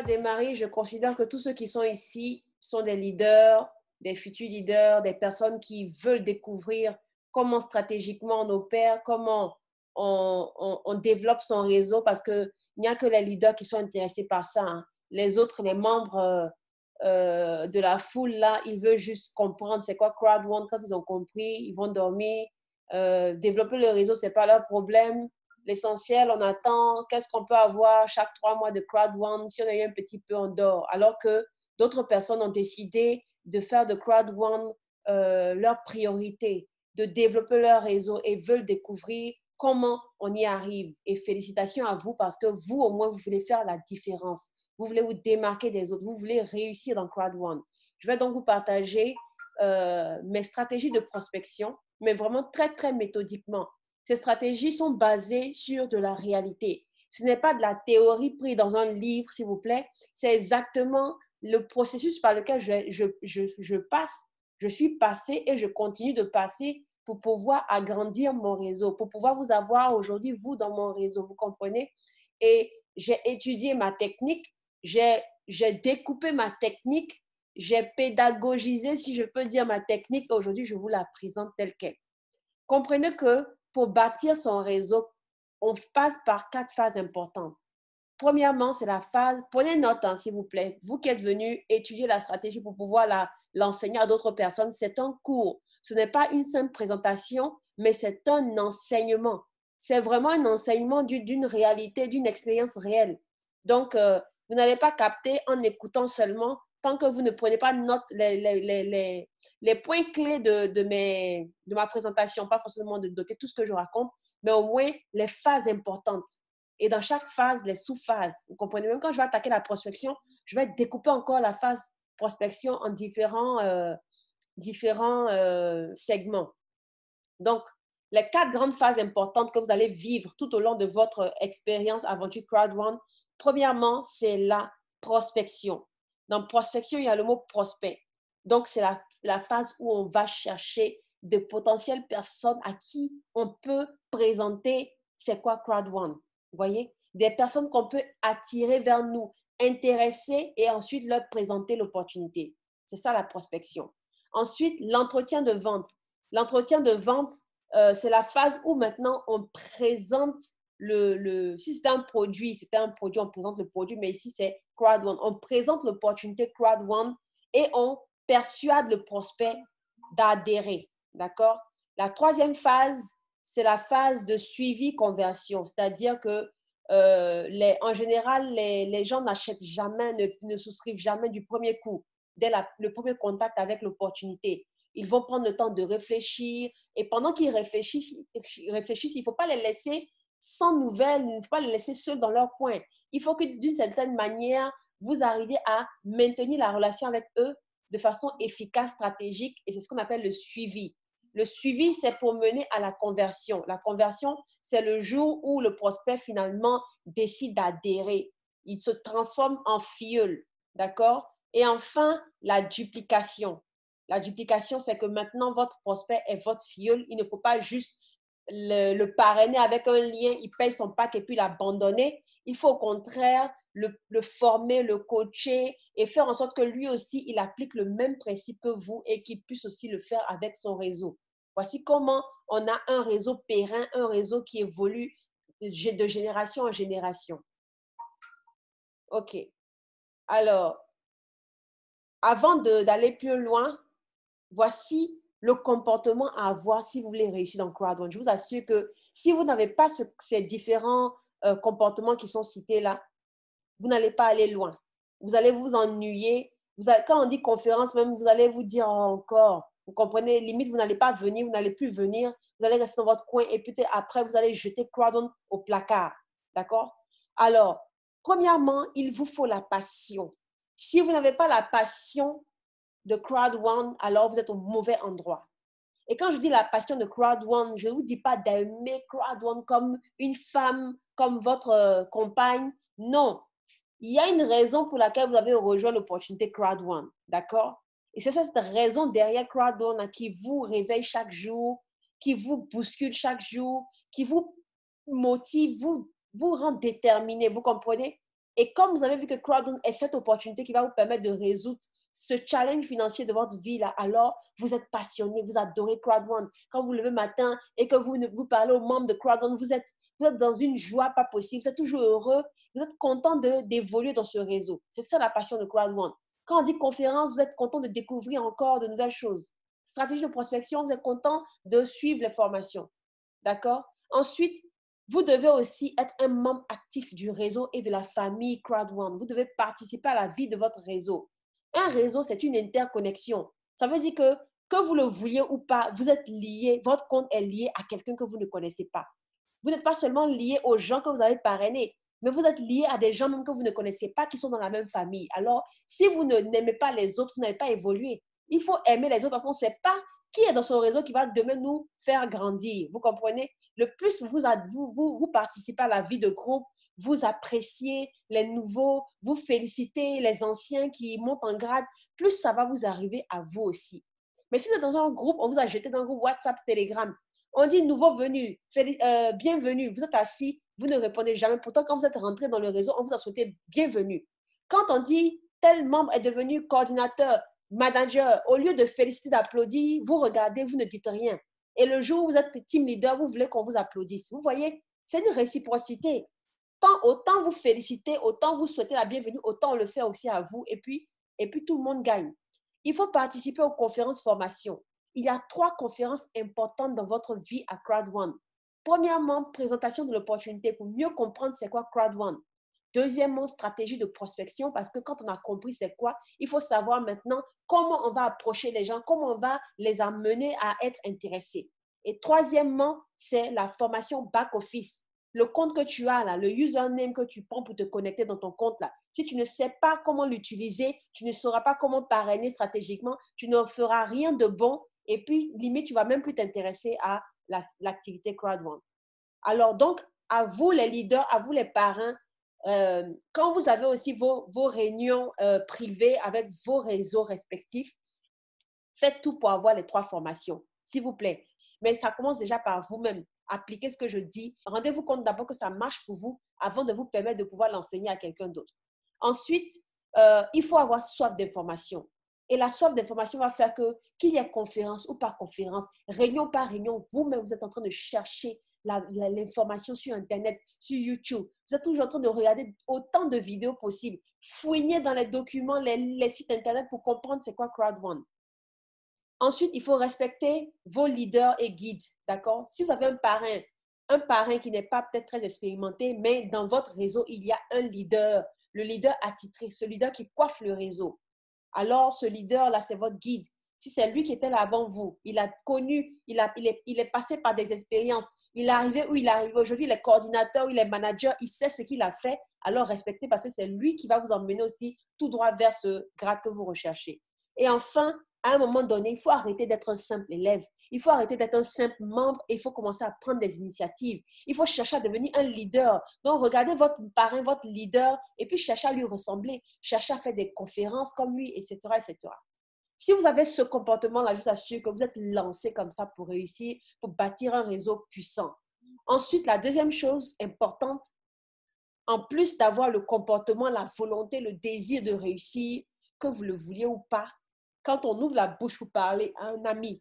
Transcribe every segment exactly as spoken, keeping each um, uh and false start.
démarrer, je considère que tous ceux qui sont ici sont des leaders, des futurs leaders, des personnes qui veulent découvrir comment stratégiquement on opère, comment on, on, on développe son réseau, parce qu'il n'y a que les leaders qui sont intéressés par ça, hein. Les autres, les membres euh, euh, de la foule, là, ils veulent juste comprendre c'est quoi Crowd One. Quand ils ont compris, ils vont dormir. Euh, développer le réseau, ce n'est pas leur problème. L'essentiel, on attend qu'est-ce qu'on peut avoir chaque trois mois de Crowd One. Si on a eu un petit peu, on dort. Alors que d'autres personnes ont décidé de faire de Crowd One euh, leur priorité, de développer leur réseau et veulent découvrir comment on y arrive. Et félicitations à vous parce que vous, au moins, vous voulez faire la différence. Vous voulez vous démarquer des autres. Vous voulez réussir dans Crowd One. Je vais donc vous partager euh, mes stratégies de prospection, mais vraiment très, très méthodiquement. Ces stratégies sont basées sur de la réalité. Ce n'est pas de la théorie prise dans un livre, s'il vous plaît. C'est exactement le processus par lequel je, je, je, je passe, je suis passée et je continue de passer pour pouvoir agrandir mon réseau, pour pouvoir vous avoir aujourd'hui, vous, dans mon réseau, vous comprenez? Et j'ai étudié ma technique, j'ai découpé ma technique, j'ai pédagogisé, si je peux dire, ma technique. Aujourd'hui, je vous la présente telle qu'elle. Comprenez que pour bâtir son réseau, on passe par quatre phases importantes. Premièrement, c'est la phase, prenez note, hein, s'il vous plaît, vous qui êtes venu étudier la stratégie pour pouvoir l'enseigner à d'autres personnes, c'est un cours. Ce n'est pas une simple présentation, mais c'est un enseignement. C'est vraiment un enseignement d'une réalité, d'une expérience réelle. Donc, euh, vous n'allez pas capter en écoutant seulement, tant que vous ne prenez pas note les, les, les, les, les points clés de, de, mes, de ma présentation, pas forcément de noter tout ce que je raconte, mais au moins les phases importantes. Et dans chaque phase, les sous-phases. Vous comprenez? Même quand je vais attaquer la prospection, je vais découper encore la phase prospection en différents, euh, différents euh, segments. Donc, les quatre grandes phases importantes que vous allez vivre tout au long de votre expérience aventure Crowd One, premièrement, c'est la prospection. Dans prospection, il y a le mot prospect. Donc, c'est la, la phase où on va chercher de potentielles personnes à qui on peut présenter c'est quoi Crowd One. Vous voyez? Des personnes qu'on peut attirer vers nous, intéresser et ensuite leur présenter l'opportunité. C'est ça la prospection. Ensuite, l'entretien de vente. L'entretien de vente, euh, c'est la phase où maintenant on présente le, le si c'était un produit, c'était un produit, on présente le produit, mais ici c'est Crowd One. On présente l'opportunité Crowd One et on persuade le prospect d'adhérer. D'accord? La troisième phase, c'est la phase de suivi conversion, c'est-à-dire que euh, les, en général, les, les gens n'achètent jamais, ne, ne souscrivent jamais du premier coup, dès la, le premier contact avec l'opportunité. Ils vont prendre le temps de réfléchir et pendant qu'ils réfléchissent, réfléchissent il ne faut pas les laisser sans nouvelles, il ne faut pas les laisser seuls dans leur coin. Il faut que d'une certaine manière, vous arriviez à maintenir la relation avec eux de façon efficace, stratégique et c'est ce qu'on appelle le suivi. Le suivi, c'est pour mener à la conversion. La conversion, c'est le jour où le prospect finalement décide d'adhérer. Il se transforme en filleul, d'accord? Et enfin, la duplication. La duplication, c'est que maintenant, votre prospect est votre filleul. Il ne faut pas juste le, le parrainer avec un lien, il paye son pack et puis l'abandonner. Il faut au contraire le, le former, le coacher et faire en sorte que lui aussi, il applique le même principe que vous et qu'il puisse aussi le faire avec son réseau. Voici comment on a un réseau périn, un réseau qui évolue de génération en génération. OK. Alors, avant d'aller plus loin, voici le comportement à avoir si vous voulez réussir dans Crowd One. Je vous assure que si vous n'avez pas ce, ces différents euh, comportements qui sont cités là, vous n'allez pas aller loin. Vous allez vous ennuyer. Vous allez, quand on dit conférence, même, vous allez vous dire oh, encore. Vous comprenez? Limite, vous n'allez pas venir, vous n'allez plus venir. Vous allez rester dans votre coin et peut-être après, vous allez jeter Crowd One au placard. D'accord? Alors, premièrement, il vous faut la passion. Si vous n'avez pas la passion de Crowd One, alors vous êtes au mauvais endroit. Et quand je dis la passion de Crowd One, je ne vous dis pas d'aimer Crowd One comme une femme, comme votre euh, compagne. Non. Il y a une raison pour laquelle vous avez rejoint l'opportunité Crowd One. D'accord? Et c'est cette raison derrière Crowd One qui vous réveille chaque jour, qui vous bouscule chaque jour, qui vous motive, vous, vous rend déterminé. Vous comprenez? Et comme vous avez vu que Crowdfunding est cette opportunité qui va vous permettre de résoudre ce challenge financier de votre vie là, alors vous êtes passionné, vous adorez Crowdfunding. Quand vous levez le matin et que vous, vous parlez aux membres de Crowdfunding, vous êtes, vous êtes dans une joie pas possible, vous êtes toujours heureux, vous êtes content d'évoluer dans ce réseau. C'est ça la passion de Crowdfunding. Quand on dit conférence, vous êtes content de découvrir encore de nouvelles choses. Stratégie de prospection, vous êtes content de suivre les formations. D'accord? Ensuite, vous devez aussi être un membre actif du réseau et de la famille Crowdfunding. Vous devez participer à la vie de votre réseau. Un réseau, c'est une interconnexion. Ça veut dire que, que vous le vouliez ou pas, vous êtes lié, votre compte est lié à quelqu'un que vous ne connaissez pas. Vous n'êtes pas seulement lié aux gens que vous avez parrainés, mais vous êtes lié à des gens même que vous ne connaissez pas qui sont dans la même famille. Alors, si vous n'aimez pas les autres, vous n'allez pas évoluer. Il faut aimer les autres parce qu'on ne sait pas qui est dans son réseau qui va demain nous faire grandir. Vous comprenez? Le plus vous, vous, vous, vous participez à la vie de groupe, vous appréciez les nouveaux, vous félicitez les anciens qui montent en grade, plus ça va vous arriver à vous aussi. Mais si vous êtes dans un groupe, on vous a jeté dans un groupe WhatsApp, Telegram, on dit nouveau venu, euh, bienvenue, vous êtes assis, vous ne répondez jamais. Pourtant, quand vous êtes rentré dans le réseau, on vous a souhaité bienvenue. Quand on dit tel membre est devenu coordinateur, manager, au lieu de féliciter, d'applaudir, vous regardez, vous ne dites rien. Et le jour où vous êtes team leader, vous voulez qu'on vous applaudisse. Vous voyez, c'est une réciprocité. Tant, autant vous félicitez, autant vous souhaitez la bienvenue, autant on le fait aussi à vous. Et puis, et puis tout le monde gagne. Il faut participer aux conférences formation. Il y a trois conférences importantes dans votre vie à Crowdfunding. Premièrement, présentation de l'opportunité pour mieux comprendre c'est quoi Crowdfunding. Deuxièmement, stratégie de prospection, parce que quand on a compris c'est quoi, il faut savoir maintenant comment on va approcher les gens, comment on va les amener à être intéressés. Et troisièmement, c'est la formation back-office. Le compte que tu as là, le username que tu prends pour te connecter dans ton compte là, si tu ne sais pas comment l'utiliser, tu ne sauras pas comment parrainer stratégiquement, tu ne feras rien de bon et puis limite, tu ne vas même plus t'intéresser à l'activité Crowdfunding. Alors donc, à vous les leaders, à vous les parrains, Euh, quand vous avez aussi vos, vos réunions euh, privées avec vos réseaux respectifs, faites tout pour avoir les trois formations, s'il vous plaît. Mais ça commence déjà par vous-même. Appliquez ce que je dis. Rendez-vous compte d'abord que ça marche pour vous avant de vous permettre de pouvoir l'enseigner à quelqu'un d'autre. Ensuite, euh, il faut avoir soif d'information. Et la soif d'information va faire que, qu'il y ait conférence ou pas conférence, réunion par réunion, vous-même, vous êtes en train de chercher l'information sur Internet, sur YouTube. Vous êtes toujours en train de regarder autant de vidéos possibles. Fouignez dans les documents, les, les sites Internet pour comprendre c'est quoi Crowdfunding. Ensuite, il faut respecter vos leaders et guides, d'accord? Si vous avez un parrain, un parrain qui n'est pas peut-être très expérimenté, mais dans votre réseau, il y a un leader, le leader attitré, ce leader qui coiffe le réseau. Alors, ce leader-là, c'est votre guide. Si c'est lui qui était là avant vous, il a connu, il, a, il, est, il est passé par des expériences, il est arrivé où il est arrivé aujourd'hui, il est coordinateur, il est manager, il sait ce qu'il a fait, alors respectez parce que c'est lui qui va vous emmener aussi tout droit vers ce grade que vous recherchez. Et enfin, à un moment donné, il faut arrêter d'être un simple élève, il faut arrêter d'être un simple membre et il faut commencer à prendre des initiatives. Il faut chercher à devenir un leader. Donc, regardez votre parrain, votre leader et puis cherchez à lui ressembler, cherchez à faire des conférences comme lui, et cetera, et cetera. Si vous avez ce comportement-là, je vous assure que vous êtes lancé comme ça pour réussir, pour bâtir un réseau puissant. Ensuite, la deuxième chose importante, en plus d'avoir le comportement, la volonté, le désir de réussir, que vous le vouliez ou pas, quand on ouvre la bouche pour parler à un ami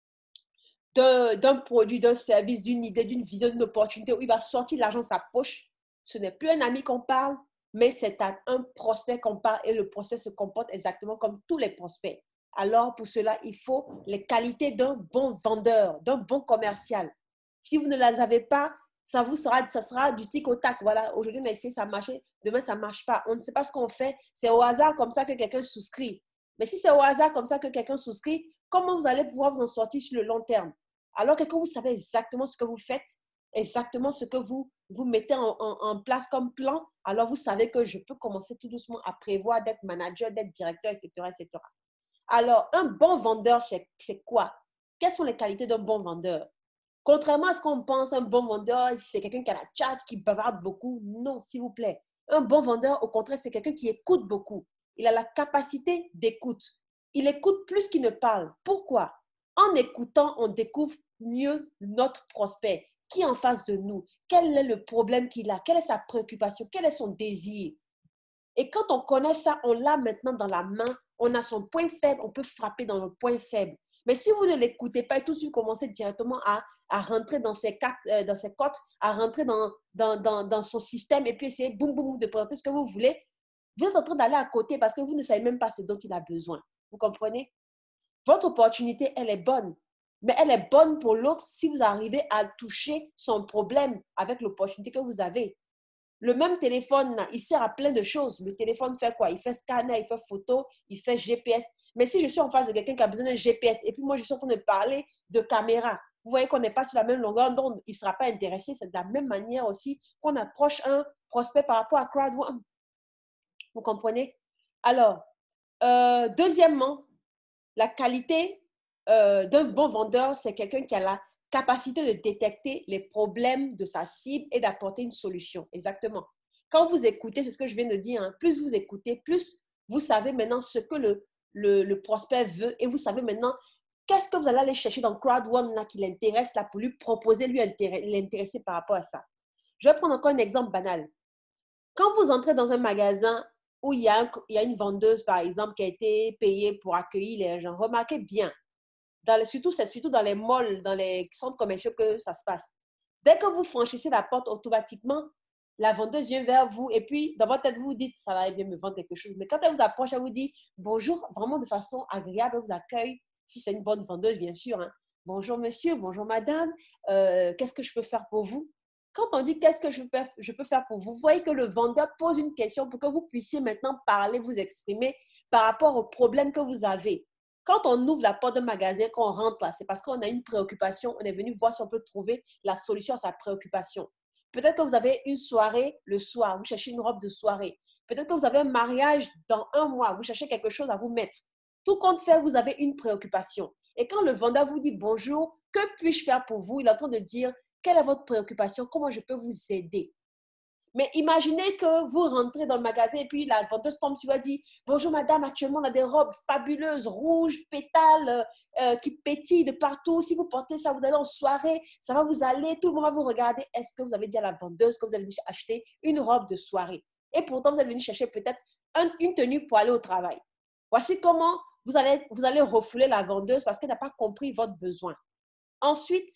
d'un produit, d'un service, d'une idée, d'une vision, d'une opportunité où il va sortir l'argent de sa poche, ce n'est plus un ami qu'on parle, mais c'est à un prospect qu'on parle et le prospect se comporte exactement comme tous les prospects. Alors, pour cela, il faut les qualités d'un bon vendeur, d'un bon commercial. Si vous ne les avez pas, ça vous sera, ça sera du tic au tac. Voilà, aujourd'hui, on a essayé, ça a marché. Demain, ça ne marche pas. On ne sait pas ce qu'on fait. C'est au hasard comme ça que quelqu'un souscrit. Mais si c'est au hasard comme ça que quelqu'un souscrit, comment vous allez pouvoir vous en sortir sur le long terme? Alors que quand vous savez exactement ce que vous faites, exactement ce que vous, vous mettez en, en, en place comme plan, alors vous savez que je peux commencer tout doucement à prévoir d'être manager, d'être directeur, et cetera, et cetera. Alors, un bon vendeur, c'est quoi? Quelles sont les qualités d'un bon vendeur? Contrairement à ce qu'on pense, un bon vendeur, c'est quelqu'un qui a la chat, qui bavarde beaucoup. Non, s'il vous plaît. Un bon vendeur, au contraire, c'est quelqu'un qui écoute beaucoup. Il a la capacité d'écoute. Il écoute plus qu'il ne parle. Pourquoi? En écoutant, on découvre mieux notre prospect. Qui est en face de nous? Quel est le problème qu'il a? Quelle est sa préoccupation? Quel est son désir? Et quand on connaît ça, on l'a maintenant dans la main, on a son point faible, on peut frapper dans le point faible. Mais si vous ne l'écoutez pas et tout de suite commencez directement à, à rentrer dans ses, quatre, euh, dans ses cotes, à rentrer dans, dans, dans, dans son système et puis essayer boum, boum, de présenter ce que vous voulez, vous êtes en train d'aller à côté parce que vous ne savez même pas ce dont il a besoin. Vous comprenez? Votre opportunité, elle est bonne. Mais elle est bonne pour l'autre si vous arrivez à toucher son problème avec l'opportunité que vous avez. Le même téléphone, il sert à plein de choses. Le téléphone fait quoi? Il fait scanner, il fait photo, il fait G P S. Mais si je suis en face de quelqu'un qui a besoin d'un G P S et puis moi, je suis en train de parler de caméra, vous voyez qu'on n'est pas sur la même longueur d'onde, il ne sera pas intéressé. C'est de la même manière aussi qu'on approche un prospect par rapport à Crowd One. Vous comprenez? Alors, euh, deuxièmement, la qualité euh, d'un bon vendeur, c'est quelqu'un qui a la capacité de détecter les problèmes de sa cible et d'apporter une solution. Exactement. Quand vous écoutez, c'est ce que je viens de dire, hein, plus vous écoutez, plus vous savez maintenant ce que le, le, le prospect veut et vous savez maintenant qu'est-ce que vous allez aller chercher dans Crowd One là, qui l'intéresse là, pour lui proposer, lui l'intéresser par rapport à ça. Je vais prendre encore un exemple banal. Quand vous entrez dans un magasin où il y, a un, il y a une vendeuse, par exemple, qui a été payée pour accueillir les gens, remarquez bien, dans les, surtout, c'est surtout dans les malls, dans les centres commerciaux que ça se passe. Dès que vous franchissez la porte, automatiquement, la vendeuse vient vers vous et puis, dans votre tête, vous vous dites, ça va bien me vendre quelque chose. Mais quand elle vous approche, elle vous dit, bonjour, vraiment de façon agréable, elle vous accueille, si c'est une bonne vendeuse, bien sûr. Hein. Bonjour monsieur, bonjour madame, euh, qu'est-ce que je peux faire pour vous? Quand on dit qu'est-ce que je peux, je peux faire pour vous, vous voyez que le vendeur pose une question pour que vous puissiez maintenant parler, vous exprimer par rapport au problème que vous avez. Quand on ouvre la porte d'un magasin, quand on rentre là, c'est parce qu'on a une préoccupation, on est venu voir si on peut trouver la solution à sa préoccupation. Peut-être que vous avez une soirée le soir, vous cherchez une robe de soirée. Peut-être que vous avez un mariage dans un mois, vous cherchez quelque chose à vous mettre. Tout compte fait, vous avez une préoccupation. Et quand le vendeur vous dit bonjour, que puis-je faire pour vous? Il est en train de dire, quelle est votre préoccupation? Comment je peux vous aider? Mais imaginez que vous rentrez dans le magasin et puis la vendeuse tombe sur vous et dit « Bonjour madame, actuellement on a des robes fabuleuses, rouges, pétales, euh, qui pétillent de partout. Si vous portez ça, vous allez en soirée, ça va vous aller, tout le monde va vous regarder. Est-ce que vous avez dit à la vendeuse que vous avez venu acheter une robe de soirée? Et pourtant, vous avez venu chercher peut-être un, une tenue pour aller au travail. Voici comment vous allez, vous allez refouler la vendeuse parce qu'elle n'a pas compris votre besoin. Ensuite,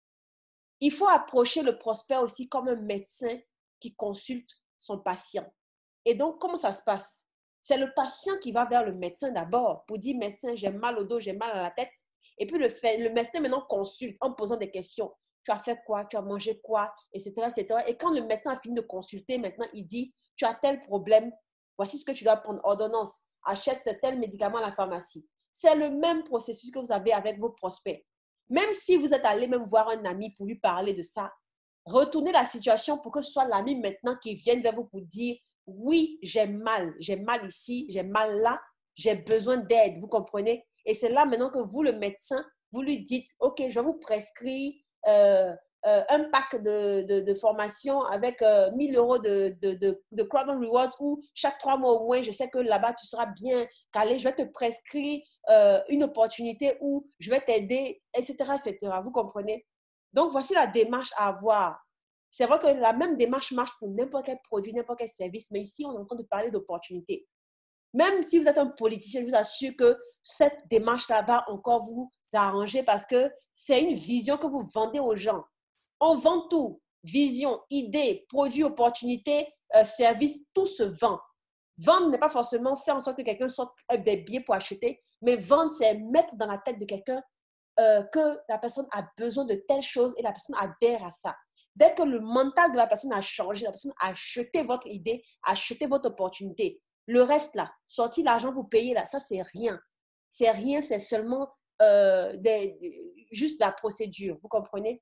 il faut approcher le prospect aussi comme un médecin qui consulte son patient. Et donc, comment ça se passe? C'est le patient qui va vers le médecin d'abord pour dire, médecin, j'ai mal au dos, j'ai mal à la tête. Et puis, le, fait, le médecin maintenant consulte en posant des questions. Tu as fait quoi? Tu as mangé quoi? Etc., et cetera. Et quand le médecin a fini de consulter, maintenant, il dit, tu as tel problème. Voici ce que tu dois prendre. Ordonnance. Achète tel médicament à la pharmacie. C'est le même processus que vous avez avec vos prospects. Même si vous êtes allé même voir un ami pour lui parler de ça, retournez la situation pour que ce soit l'ami maintenant qui vienne vers vous pour dire « Oui, j'ai mal, j'ai mal ici, j'ai mal là, j'ai besoin d'aide. » Vous comprenez? Et c'est là maintenant que vous, le médecin, vous lui dites « Ok, je vais vous prescrire euh, euh, un pack de, de, de formation avec euh, mille euros de, de, de, de Crowd One Rewards où chaque trois mois au moins, je sais que là-bas, tu seras bien calé. Je vais te prescrire euh, une opportunité où je vais t'aider, et cetera, et cetera. Vous comprenez? Donc, voici la démarche à avoir. C'est vrai que la même démarche marche pour n'importe quel produit, n'importe quel service, mais ici, on est en train de parler d'opportunités. Même si vous êtes un politicien, je vous assure que cette démarche-là va encore vous arranger parce que c'est une vision que vous vendez aux gens. On vend tout. Vision, idée, produit, opportunité, euh, service, tout se vend. Vendre n'est pas forcément faire en sorte que quelqu'un sorte des billets pour acheter, mais vendre, c'est mettre dans la tête de quelqu'un euh, que la personne a besoin de telle chose et la personne adhère à ça. Dès que le mental de la personne a changé, la personne a acheté votre idée, a acheté votre opportunité, le reste là, sortir l'argent pour payer là, ça c'est rien. C'est rien, c'est seulement euh, des, juste la procédure, vous comprenez?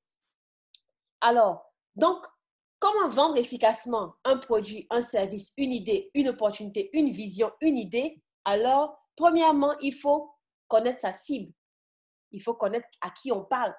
Alors, donc, comment vendre efficacement un produit, un service, une idée, une opportunité, une vision, une idée? Alors, premièrement, il faut connaître sa cible. Il faut connaître à qui on parle,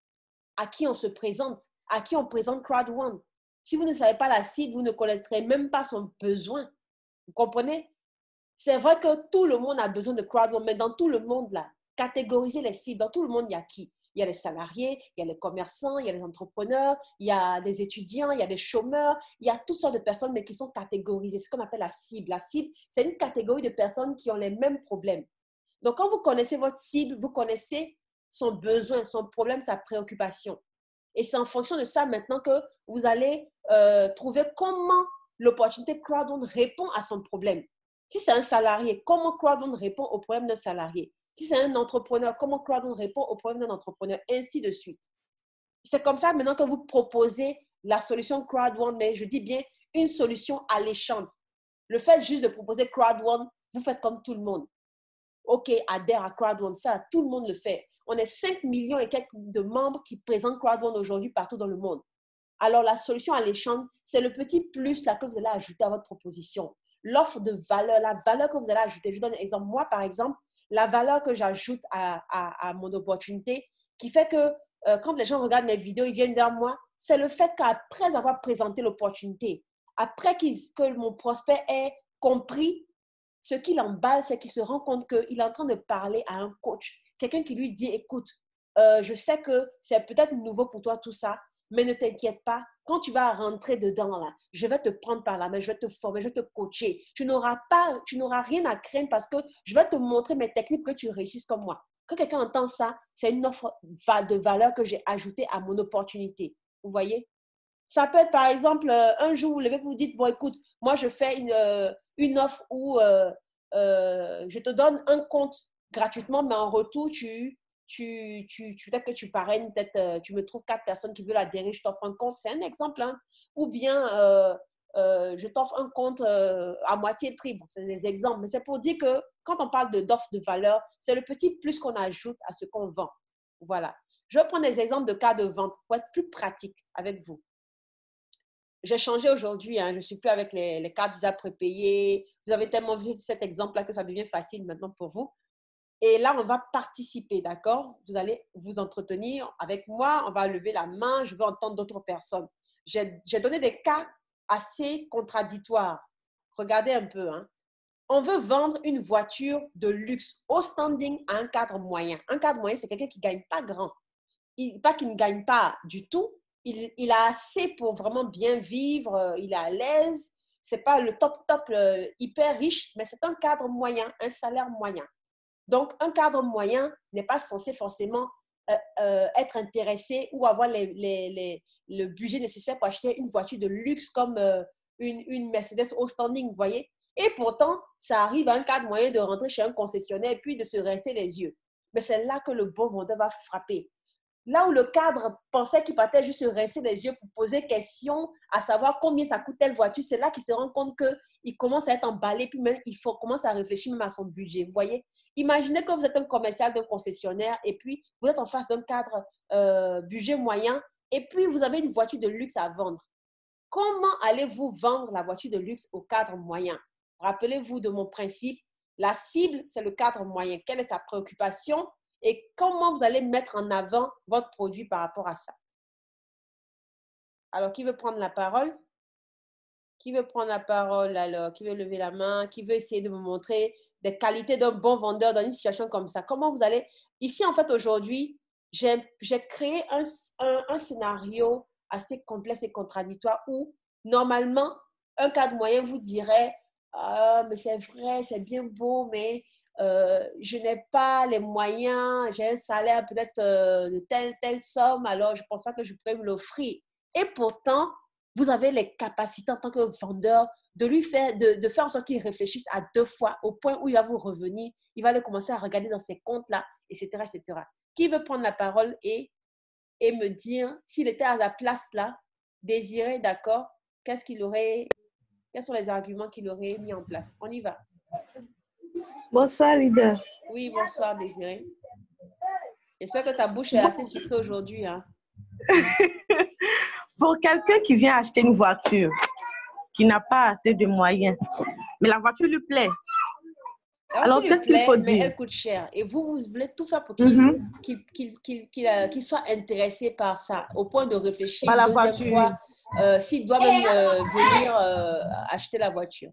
à qui on se présente, à qui on présente Crowd One. Si vous ne savez pas la cible, vous ne connaîtrez même pas son besoin. Vous comprenez? C'est vrai que tout le monde a besoin de Crowd One, mais dans tout le monde, là, catégoriser les cibles, dans tout le monde, il y a qui? Il y a les salariés, il y a les commerçants, il y a les entrepreneurs, il y a des étudiants, il y a des chômeurs, il y a toutes sortes de personnes, mais qui sont catégorisées. C'est ce qu'on appelle la cible. La cible, c'est une catégorie de personnes qui ont les mêmes problèmes. Donc, quand vous connaissez votre cible, vous connaissez son besoin, son problème, sa préoccupation. Et c'est en fonction de ça maintenant que vous allez euh, trouver comment l'opportunité Crowd répond à son problème. Si c'est un salarié, comment Crowd répond au problème d'un salarié? Si c'est un entrepreneur, comment Crowd répond au problème d'un entrepreneur? Ainsi de suite. C'est comme ça maintenant que vous proposez la solution Crowd, mais je dis bien une solution alléchante. Le fait juste de proposer Crowd, vous faites comme tout le monde. OK, adhère à Crowd, ça, tout le monde le fait. On est cinq millions et quelques de membres qui présentent Crowd aujourd'hui partout dans le monde. Alors, la solution alléchante, c'est le petit plus là que vous allez ajouter à votre proposition. L'offre de valeur, la valeur que vous allez ajouter. Je vous donne un exemple. Moi, par exemple, la valeur que j'ajoute à, à, à mon opportunité, qui fait que euh, quand les gens regardent mes vidéos, ils viennent vers moi, c'est le fait qu'après avoir présenté l'opportunité, après que mon prospect ait compris, ce qui l'emballe, c'est qu'il se rend compte qu'il est en train de parler à un coach. Quelqu'un qui lui dit, écoute, euh, je sais que c'est peut-être nouveau pour toi tout ça, mais ne t'inquiète pas, quand tu vas rentrer dedans, là, je vais te prendre par la main, je vais te former, je vais te coacher. Tu n'auras pas, tu n'auras rien à craindre parce que je vais te montrer mes techniques pour que tu réussisses comme moi. Quand quelqu'un entend ça, c'est une offre de valeur que j'ai ajoutée à mon opportunité. Vous voyez? Ça peut être, par exemple, un jour, vous levez vous dites, bon, écoute, moi, je fais une, euh, une offre où euh, euh, je te donne un compte gratuitement, mais en retour, tu, tu, tu, tu peut-être que tu parraines, peut-être euh, tu me trouves quatre personnes qui veulent adhérer, je t'offre un compte. C'est un exemple. Hein. Ou bien, euh, euh, je t'offre un compte euh, à moitié prix. Bon, c'est des exemples. Mais c'est pour dire que quand on parle d'offre de, de valeur, c'est le petit plus qu'on ajoute à ce qu'on vend. Voilà. Je vais prendre des exemples de cas de vente pour être plus pratique avec vous. J'ai changé aujourd'hui, hein. Je ne suis plus avec les, les cartes Visa prépayées. Vous avez tellement vu cet exemple-là que ça devient facile maintenant pour vous. Et là, on va participer, d'accord? Vous allez vous entretenir avec moi. On va lever la main. Je veux entendre d'autres personnes. J'ai donné des cas assez contradictoires. Regardez un peu. Hein. On veut vendre une voiture de luxe au standing à un cadre moyen. Un cadre moyen, c'est quelqu'un qui ne gagne pas grand. Il, pas qu'il ne gagne pas du tout. Il, il a assez pour vraiment bien vivre, il est à l'aise. Ce n'est pas le top, top, euh, hyper riche, mais c'est un cadre moyen, un salaire moyen. Donc, un cadre moyen n'est pas censé forcément euh, euh, être intéressé ou avoir les, les, les, le budget nécessaire pour acheter une voiture de luxe comme euh, une, une Mercedes au standing, vous voyez. Et pourtant, ça arrive à un cadre moyen de rentrer chez un concessionnaire et puis de se rincer les yeux. Mais c'est là que le bon vendeur va frapper. Là où le cadre pensait qu'il partait juste se rincer les yeux pour poser question à savoir combien ça coûte telle voiture, c'est là qu'il se rend compte qu'il commence à être emballé, puis même il faut, commence à réfléchir même à son budget. Vous voyez? Imaginez que vous êtes un commercial d'un concessionnaire et puis vous êtes en face d'un cadre euh, budget moyen et puis vous avez une voiture de luxe à vendre. Comment allez-vous vendre la voiture de luxe au cadre moyen? Rappelez-vous de mon principe, la cible, c'est le cadre moyen. Quelle est sa préoccupation? Et comment vous allez mettre en avant votre produit par rapport à ça. Alors, qui veut prendre la parole? Qui veut prendre la parole alors? Qui veut lever la main? Qui veut essayer de me montrer des qualités d'un bon vendeur dans une situation comme ça? Comment vous allez... Ici, en fait, aujourd'hui, j'ai créé un, un, un scénario assez complexe et contradictoire où, normalement, un cadre moyen vous dirait « Ah, mais c'est vrai, c'est bien beau, mais... » Euh, je n'ai pas les moyens, j'ai un salaire peut-être euh, de telle, telle somme, alors je ne pense pas que je pourrais me l'offrir. Et pourtant, vous avez les capacités en tant que vendeur de lui faire, de, de faire en sorte qu'il réfléchisse à deux fois au point où il va vous revenir, il va aller commencer à regarder dans ses comptes-là, et cetera, et cetera. Qui veut prendre la parole et, et me dire, s'il était à la place là, Désiré, d'accord, qu'est-ce qu'il aurait, quels sont les arguments qu'il aurait mis en place? On y va. Bonsoir, leader. Oui, bonsoir, Désiré. J'espère que ta bouche est assez sucrée aujourd'hui. Hein. Pour quelqu'un qui vient acheter une voiture, qui n'a pas assez de moyens, mais la voiture lui plaît. La Alors, qu'est-ce qu'il faut dire? Mais elle coûte cher. Et vous, vous voulez tout faire pour qu'il mm-hmm. qu'il, qu'il, qu'il, qu'il, qu'il soit intéressé par ça, au point de réfléchir par la une deuxième voiture. fois euh, s'il doit même euh, venir euh, acheter la voiture.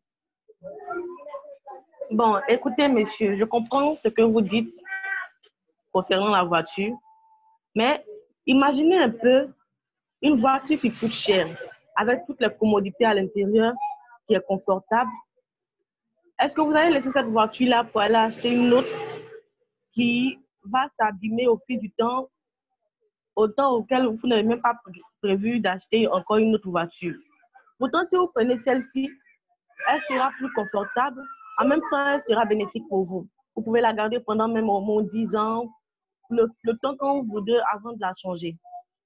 Bon, écoutez, monsieur, je comprends ce que vous dites concernant la voiture, Mais imaginez un peu une voiture qui coûte cher, avec toutes les commodités à l'intérieur, qui est confortable. Est-ce que vous allez laisser cette voiture-là pour aller acheter une autre qui va s'abîmer au fil du temps, au temps auquel vous n'avez même pas prévu d'acheter encore une autre voiture? Pourtant, si vous prenez celle-ci, elle sera plus confortable. En même temps, elle sera bénéfique pour vous. Vous pouvez la garder pendant même au moins dix ans, le, le temps qu'on voudrait avant de la changer.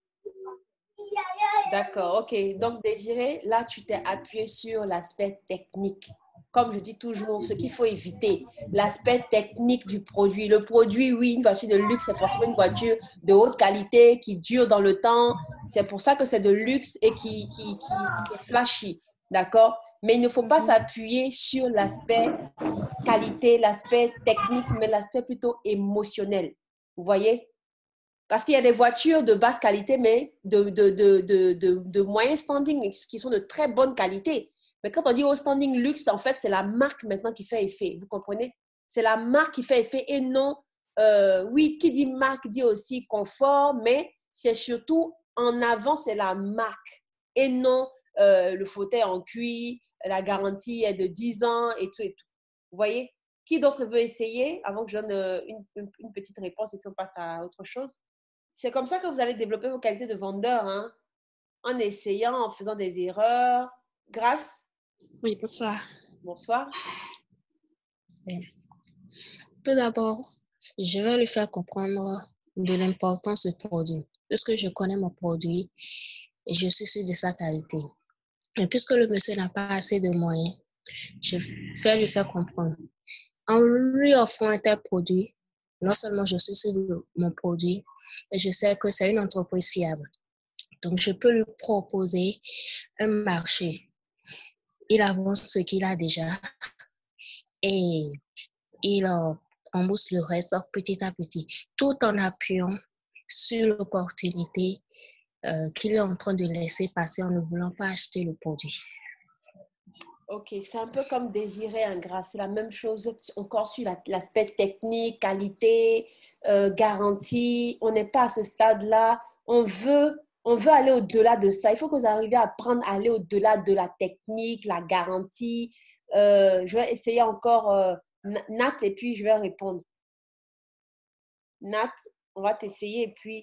D'accord, ok. Donc, Désiré, là, tu t'es appuyé sur l'aspect technique. Comme je dis toujours, ce qu'il faut éviter, l'aspect technique du produit. Le produit, oui, une voiture de luxe, c'est forcément une voiture de haute qualité qui dure dans le temps. C'est pour ça que c'est de luxe et qui, qui, qui, qui est flashy. D'accord? Mais il ne faut pas s'appuyer sur l'aspect qualité, l'aspect technique, mais l'aspect plutôt émotionnel. Vous voyez? Parce qu'il y a des voitures de basse qualité, mais de, de, de, de, de, de moyen standing, qui sont de très bonne qualité. Mais quand on dit au standing luxe, en fait, c'est la marque maintenant qui fait effet. Vous comprenez? C'est la marque qui fait effet et non, euh, oui, qui dit marque dit aussi confort, mais c'est surtout en avant, c'est la marque et non euh, le fauteuil en cuir, la garantie est de dix ans et tout et tout. Vous voyez? Qui d'autre veut essayer avant que je donne une, une, une petite réponse et puis on passe à autre chose? C'est comme ça que vous allez développer vos qualités de vendeur, hein? En essayant, en faisant des erreurs. Grâce. Oui, bonsoir. Bonsoir. Tout d'abord, je vais lui faire comprendre de l'importance du produit. Puisque je connais mon produit et je suis sûre de sa qualité. Et puisque le monsieur n'a pas assez de moyens, je vais lui faire comprendre. En lui offrant un tel produit, non seulement je suis sûre de mon produit, mais je sais que c'est une entreprise fiable. Donc, je peux lui proposer un marché. Il avance ce qu'il a déjà et il euh, rembourse le reste petit à petit, tout en appuyant sur l'opportunité euh, qu'il est en train de laisser passer en ne voulant pas acheter le produit. Ok, c'est un peu comme désirer un gras. C'est la même chose encore sur la, l'aspect technique, qualité, euh, garantie. On n'est pas à ce stade-là. On veut, on veut aller au-delà de ça. Il faut que vous arriviez à apprendre à aller au-delà de la technique, la garantie. Euh, je vais essayer encore euh, Nat et puis je vais répondre. Nat, on va t'essayer et puis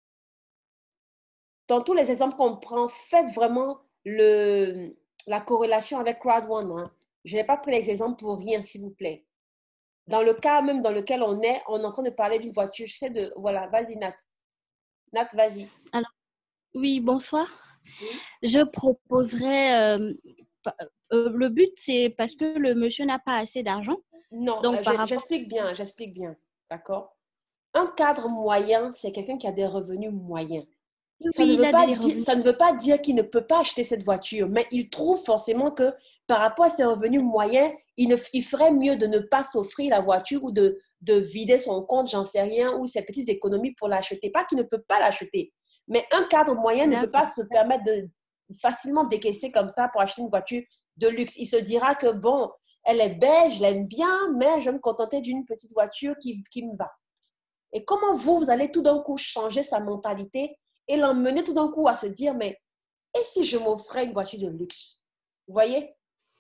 dans tous les exemples qu'on prend, faites vraiment le, la corrélation avec Crowd One. Hein. Je n'ai pas pris les exemples pour rien, s'il vous plaît. Dans le cas même dans lequel on est, on est en train de parler d'une voiture. Je sais de... Voilà, vas-y, Nat. Nat, vas-y. Alors, oui, bonsoir. Oui. Je proposerais... Euh, euh, le but, c'est parce que le monsieur n'a pas assez d'argent. Non, Donc, euh, je, rapport... j'explique bien, j'explique bien. D'accord? Un cadre moyen, c'est quelqu'un qui a des revenus moyens. Oui, ça, ne veut pas dire, revenus. ça ne veut pas dire qu'il ne peut pas acheter cette voiture, mais il trouve forcément que par rapport à ses revenus moyens, il, ne, il ferait mieux de ne pas s'offrir la voiture ou de, de vider son compte, j'en sais rien, ou ses petites économies pour l'acheter. Pas qu'il ne peut pas l'acheter, mais un cadre moyen D'accord. ne peut pas se permettre de facilement décaisser comme ça pour acheter une voiture de luxe. Il se dira que bon, elle est belle, je l'aime bien, mais je vais me contenter d'une petite voiture qui, qui me va. Et comment vous, vous allez tout d'un coup changer sa mentalité et l'emmener tout d'un coup à se dire, mais et si je m'offrais une voiture de luxe? Vous voyez?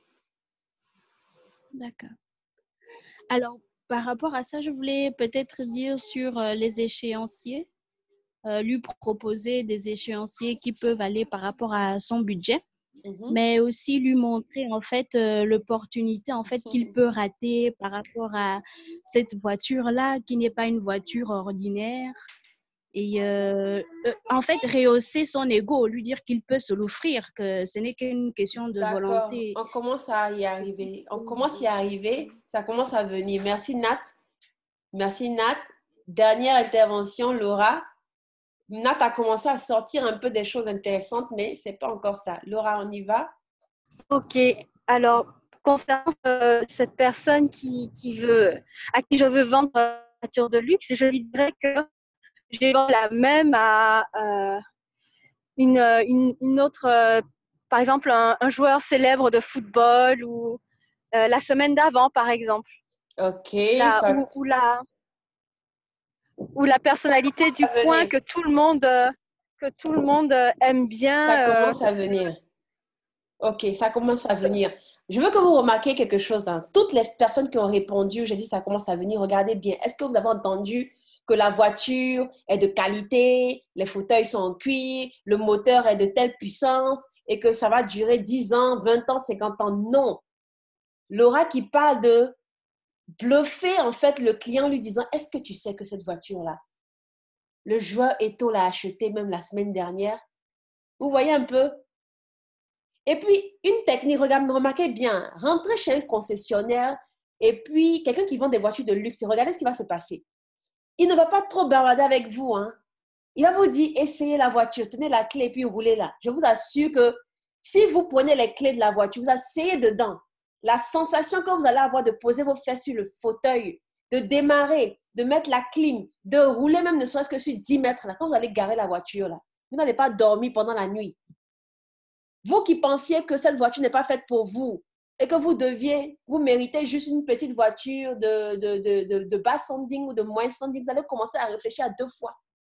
D'accord. Alors, par rapport à ça, je voulais peut-être dire sur euh, les échéanciers, euh, lui proposer des échéanciers qui peuvent aller par rapport à son budget, mm-hmm. mais aussi lui montrer en fait euh, l'opportunité en fait mm-hmm. qu'il peut rater par rapport à cette voiture-là, qui n'est pas une voiture ordinaire. Et euh, euh, en fait, rehausser son ego, lui dire qu'il peut se l'offrir, que ce n'est qu'une question de D'accord. volonté. On commence à y arriver. On commence à y arriver. Ça commence à venir. Merci, Nat. Merci, Nat. Dernière intervention, Laura. Nat a commencé à sortir un peu des choses intéressantes, mais ce n'est pas encore ça. Laura, on y va? Ok. Alors, concernant euh, cette personne qui, qui veut, à qui je veux vendre une voiture de luxe, je lui dirais que je vais vendre la même à euh, une, une, une autre, euh, par exemple, un, un joueur célèbre de football ou euh, la semaine d'avant, par exemple. Ok. Là, ça... ou, ou la, ou la personnalité du coin que tout le monde, euh, que tout le monde euh, aime bien. Ça euh, commence à venir. Ok, ça commence à venir. Je veux que vous remarquiez quelque chose. Hein. Toutes les personnes qui ont répondu, j'ai dit ça commence à venir, regardez bien. Est-ce que vous avez entendu que la voiture est de qualité, les fauteuils sont en cuir, le moteur est de telle puissance et que ça va durer dix ans, vingt ans, cinquante ans? Non. Laura qui parle de bluffer en fait le client lui disant, est-ce que tu sais que cette voiture-là, le joueur Eto l'a achetée même la semaine dernière? Vous voyez un peu? Et puis, une technique, regarde, remarquez bien, rentrez chez un concessionnaire et puis quelqu'un qui vend des voitures de luxe, regardez ce qui va se passer. Il ne va pas trop bavarder avec vous. Hein. Il va vous dire, essayez la voiture, tenez la clé et puis roulez là. Je vous assure que si vous prenez les clés de la voiture, vous asseyez dedans, la sensation que vous allez avoir de poser vos fesses sur le fauteuil, de démarrer, de mettre la clim, de rouler même ne serait-ce que sur dix mètres, là, quand vous allez garer la voiture, là, vous n'allez pas dormir pendant la nuit. Vous qui pensiez que cette voiture n'est pas faite pour vous et que vous deviez, vous méritez juste une petite voiture de, de, de, de, de bas standing ou de moins standing, vous allez commencer à réfléchir à deux fois.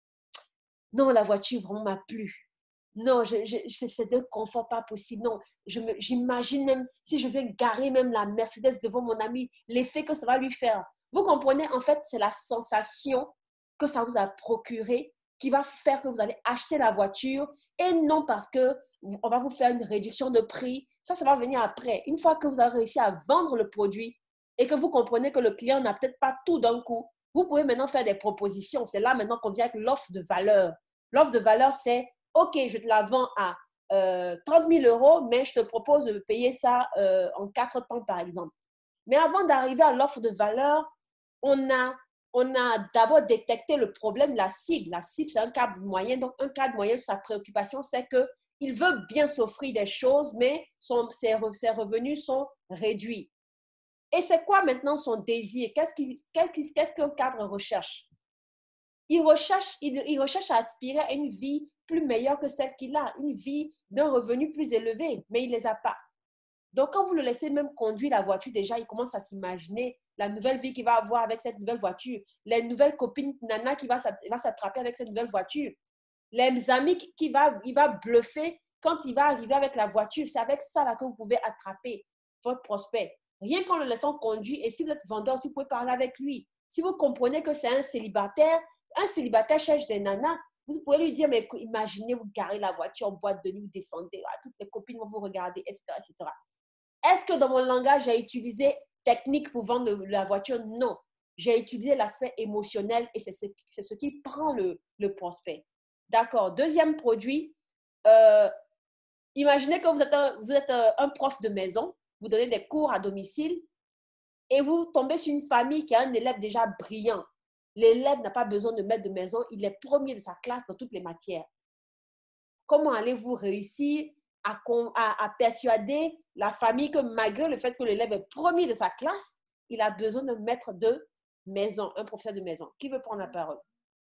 Non, la voiture vraiment m'a plu. Non, je, je, c'est de confort pas possible. Non, j'imagine même si je viens garer même la Mercedes devant mon ami, l'effet que ça va lui faire. Vous comprenez, en fait, c'est la sensation que ça vous a procuré qui va faire que vous allez acheter la voiture et non parce que on va vous faire une réduction de prix. Ça, ça va venir après. Une fois que vous avez réussi à vendre le produit et que vous comprenez que le client n'a peut-être pas tout d'un coup, vous pouvez maintenant faire des propositions. C'est là maintenant qu'on vient avec l'offre de valeur. L'offre de valeur, c'est « Ok, je te la vends à euh, trente mille euros, mais je te propose de payer ça euh, en quatre temps, par exemple. » Mais avant d'arriver à l'offre de valeur, on a, on a d'abord détecté le problème de la cible. La cible, c'est un cadre moyen. Donc, un cadre moyen, sa préoccupation, c'est qu'il veut bien s'offrir des choses, mais son, ses, ses revenus sont réduits. Et c'est quoi maintenant son désir? Qu'est-ce qu'il, qu'est-ce qu'un cadre recherche? Il recherche, il, il recherche à aspirer à une vie plus meilleure que celle qu'il a, une vie d'un revenu plus élevé, mais il ne les a pas. Donc, quand vous le laissez même conduire la voiture, déjà, il commence à s'imaginer la nouvelle vie qu'il va avoir avec cette nouvelle voiture, les nouvelles copines nana qui va s'attraper avec cette nouvelle voiture, les amis qu'il va, il va bluffer quand il va arriver avec la voiture. C'est avec ça là que vous pouvez attraper votre prospect. Rien qu'en le laissant conduire, et si vous êtes vendeur, si vous pouvez parler avec lui. Si vous comprenez que c'est un célibataire, un célibataire cherche des nanas, vous pouvez lui dire, mais imaginez, vous garez la voiture en boîte de nuit, vous descendez, là, toutes les copines vont vous regarder, et cetera, et cetera. Est-ce que dans mon langage, j'ai utilisé technique pour vendre la voiture? Non. J'ai utilisé l'aspect émotionnel et c'est ce, c'est ce qui prend le, le prospect. D'accord. Deuxième produit, euh, imaginez que vous êtes, un, vous êtes un prof de maison, vous donnez des cours à domicile et vous tombez sur une famille qui a un élève déjà brillant. L'élève n'a pas besoin de maître de maison, il est premier de sa classe dans toutes les matières. Comment allez-vous réussir à, à, à persuader la famille que malgré le fait que l'élève est premier de sa classe, il a besoin d'un maître de maison, un professeur de maison? Qui veut prendre la parole?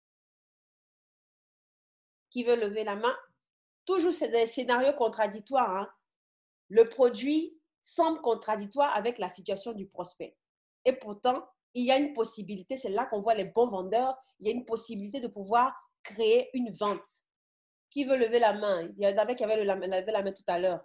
Qui veut lever la main? Toujours, c'est des scénarios contradictoires. Hein? Le produit semble contradictoire avec la situation du prospect. Et pourtant, il y a une possibilité, c'est là qu'on voit les bons vendeurs, il y a une possibilité de pouvoir créer une vente. Qui veut lever la main? Il y en avait qui avaient levé la main tout à l'heure.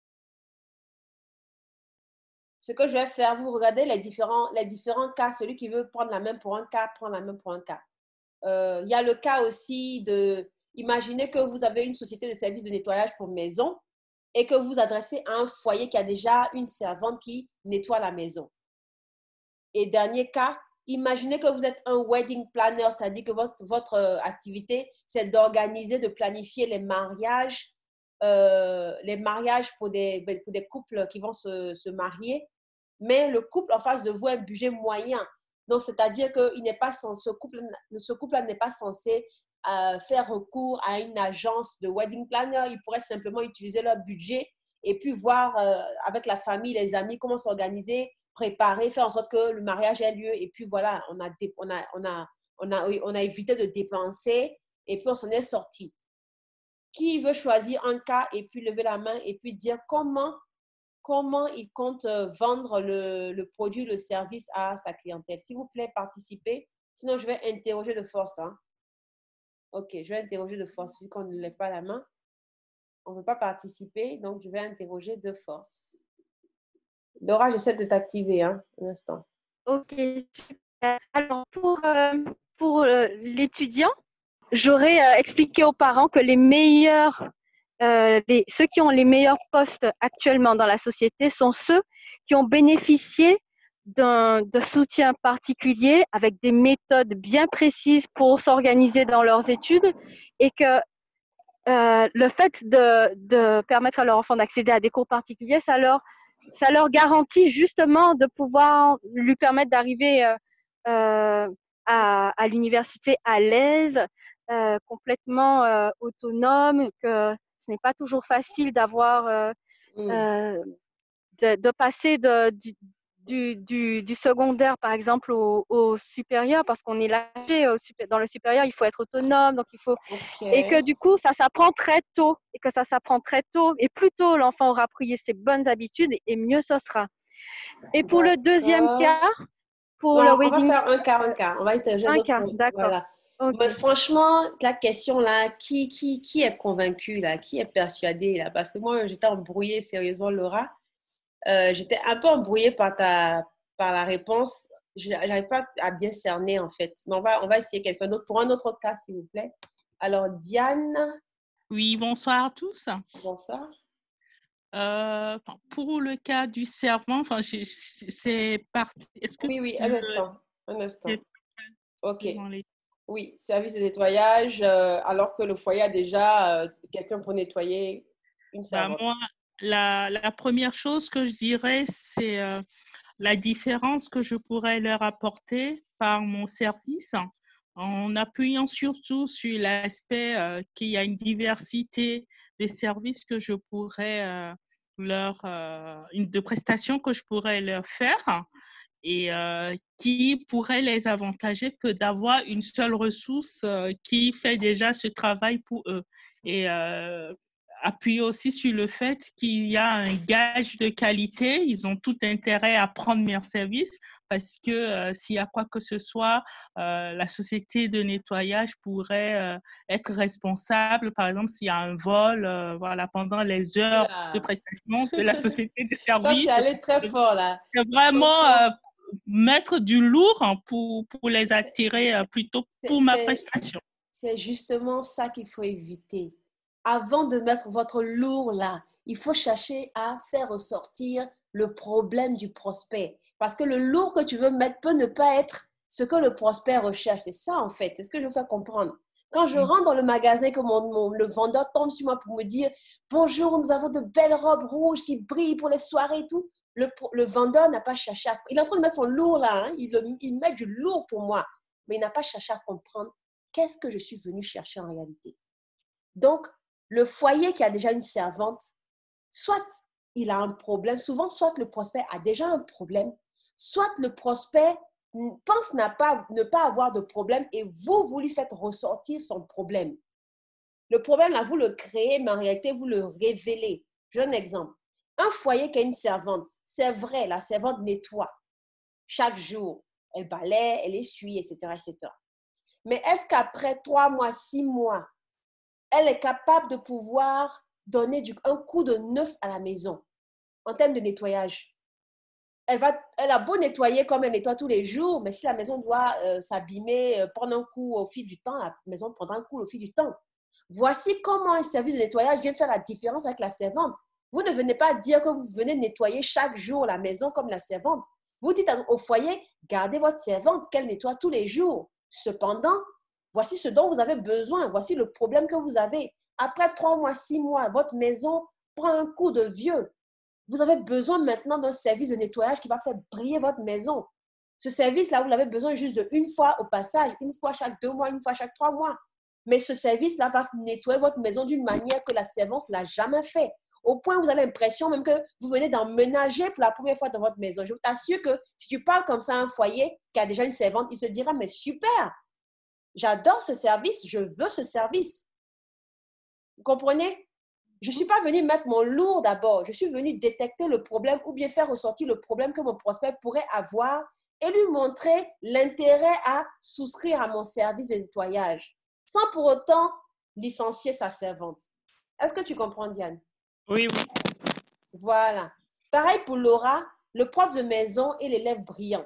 Ce que je vais faire, vous regardez les différents, les différents cas. Celui qui veut prendre la main pour un cas, prend la main pour un cas. Euh, il y a le cas aussi de, imaginez que vous avez une société de services de nettoyage pour maison et que vous adressez à un foyer qui a déjà une servante qui nettoie la maison. Et dernier cas, imaginez que vous êtes un wedding planner, c'est-à-dire que votre, votre euh, activité, c'est d'organiser, de planifier les mariages, euh, les mariages pour des, pour des couples qui vont se, se marier, mais le couple en face de vous a un budget moyen. Donc, c'est-à-dire que il n'est pas censé, ce couple, ce couple n'est pas censé euh, faire recours à une agence de wedding planner. Ils pourraient simplement utiliser leur budget et puis voir euh, avec la famille, les amis, comment s'organiser, préparer, faire en sorte que le mariage ait lieu. Et puis voilà, on a, on a, on a, on a, on a évité de dépenser et puis on s'en est sorti. Qui veut choisir un cas et puis lever la main et puis dire comment, comment il compte vendre le, le produit, le service à sa clientèle? S'il vous plaît, participez. Sinon, je vais interroger de force. Hein. Ok, je vais interroger de force vu qu'on ne lève pas la main. On ne veut pas participer, donc je vais interroger de force. Laura, j'essaie de t'activer, hein, un instant. Ok, super. Alors, pour, euh, pour euh, l'étudiant, j'aurais euh, expliqué aux parents que les meilleurs, euh, les, ceux qui ont les meilleurs postes actuellement dans la société sont ceux qui ont bénéficié d'un de soutien particulier avec des méthodes bien précises pour s'organiser dans leurs études et que euh, le fait de, de permettre à leur enfant d'accéder à des cours particuliers, ça leur, ça leur garantit justement de pouvoir lui permettre d'arriver euh, euh, à, à l'université à l'aise, euh, complètement euh, autonome, que ce n'est pas toujours facile d'avoir, euh, Mm. euh, de, de passer de, du, du, du, du secondaire, par exemple, au, au supérieur, parce qu'on est lâché au, dans le supérieur, il faut être autonome, donc il faut Okay. et que du coup, ça s'apprend très tôt, et que ça s'apprend très tôt, et plus tôt l'enfant aura pris ses bonnes habitudes, et mieux ce sera. Et pour le deuxième cas, pour non, le on wedding, va faire un cas, un cas. On va interroger les un autres. cas, Pour... d'accord. Voilà. Okay. Mais franchement, la question là, qui, qui, qui est convaincu là, qui est persuadé là? Parce que moi, j'étais embrouillée sérieusement, Laura. Euh, j'étais un peu embrouillée par ta, par la réponse. Je n'arrive pas à bien cerner en fait. Mais on va, on va essayer quelqu'un d'autre pour un autre cas, s'il vous plaît. Alors, Diane. Oui, bonsoir à tous. Bonsoir. Euh, pour le cas du servant, enfin, c'est parti. Est-ce que oui, oui, un instant. Un instant. Ok. Les... Oui, service de nettoyage, euh, alors que le foyer a déjà euh, quelqu'un pour nettoyer une servante. Bah, moi, la, la première chose que je dirais, c'est euh, la différence que je pourrais leur apporter par mon service, en appuyant surtout sur l'aspect euh, qu'il y a une diversité des services que je pourrais euh, leur, euh, une de prestations que je pourrais leur faire et euh, qui pourrait les avantager que d'avoir une seule ressource euh, qui fait déjà ce travail pour eux. Et euh, appuyer aussi sur le fait qu'il y a un gage de qualité. Ils ont tout intérêt à prendre mes services parce que euh, s'il y a quoi que ce soit, euh, la société de nettoyage pourrait euh, être responsable. Par exemple, s'il y a un vol euh, voilà, pendant les heures là. de prestation de la société de service. Ça, c'est allé très fort là. C'est vraiment euh, mettre du lourd pour, pour les attirer euh, plutôt pour ma prestation. C'est justement ça qu'il faut éviter. Avant de mettre votre lourd là, il faut chercher à faire ressortir le problème du prospect. Parce que le lourd que tu veux mettre peut ne pas être ce que le prospect recherche. C'est ça en fait, c'est ce que je veux faire comprendre. Quand je rentre dans le magasin et que mon, mon, le vendeur tombe sur moi pour me dire « Bonjour, nous avons de belles robes rouges qui brillent pour les soirées et tout », le, le vendeur n'a pas cherché à… Il est en train de mettre son lourd là, hein, il, il met du lourd pour moi, mais il n'a pas cherché à comprendre qu'est-ce que je suis venue chercher en réalité. Donc, le foyer qui a déjà une servante, soit il a un problème, souvent, soit le prospect a déjà un problème, soit le prospect pense n'a pas, ne pas avoir de problème et vous, vous lui faites ressortir son problème. Le problème, là, vous le créez, mais en réalité, vous le révélez. Je donne un exemple. Un foyer qui a une servante, c'est vrai, la servante nettoie chaque jour. Elle balaie, elle essuie, et cetera, et cetera. Mais est-ce qu'après trois mois, six mois, elle est capable de pouvoir donner du, un coup de neuf à la maison en termes de nettoyage? Elle, va, elle a beau nettoyer comme elle nettoie tous les jours, mais si la maison doit euh, s'abîmer, euh, prendre un coup au fil du temps, la maison prendra un coup au fil du temps. Voici comment un service de nettoyage vient faire la différence avec la servante. Vous ne venez pas dire que vous venez nettoyer chaque jour la maison comme la servante. Vous dites au foyer, gardez votre servante qu'elle nettoie tous les jours. Cependant, voici ce dont vous avez besoin. Voici le problème que vous avez. Après trois mois, six mois, votre maison prend un coup de vieux. Vous avez besoin maintenant d'un service de nettoyage qui va faire briller votre maison. Ce service-là, vous l'avez besoin juste de une fois au passage, une fois chaque deux mois, une fois chaque trois mois. Mais ce service-là va nettoyer votre maison d'une manière que la servante ne l'a jamais fait. Au point où vous avez l'impression même que vous venez d'emménager pour la première fois dans votre maison. Je vous assure que si tu parles comme ça à un foyer qui a déjà une servante, il se dira, mais super, j'adore ce service, je veux ce service. Vous comprenez? Je ne suis pas venue mettre mon lourd d'abord. Je suis venue détecter le problème ou bien faire ressortir le problème que mon prospect pourrait avoir et lui montrer l'intérêt à souscrire à mon service de nettoyage, sans pour autant licencier sa servante. Est-ce que tu comprends, Diane? Oui, oui. Voilà. Pareil pour Laura, le prof de maison et l'élève brillant.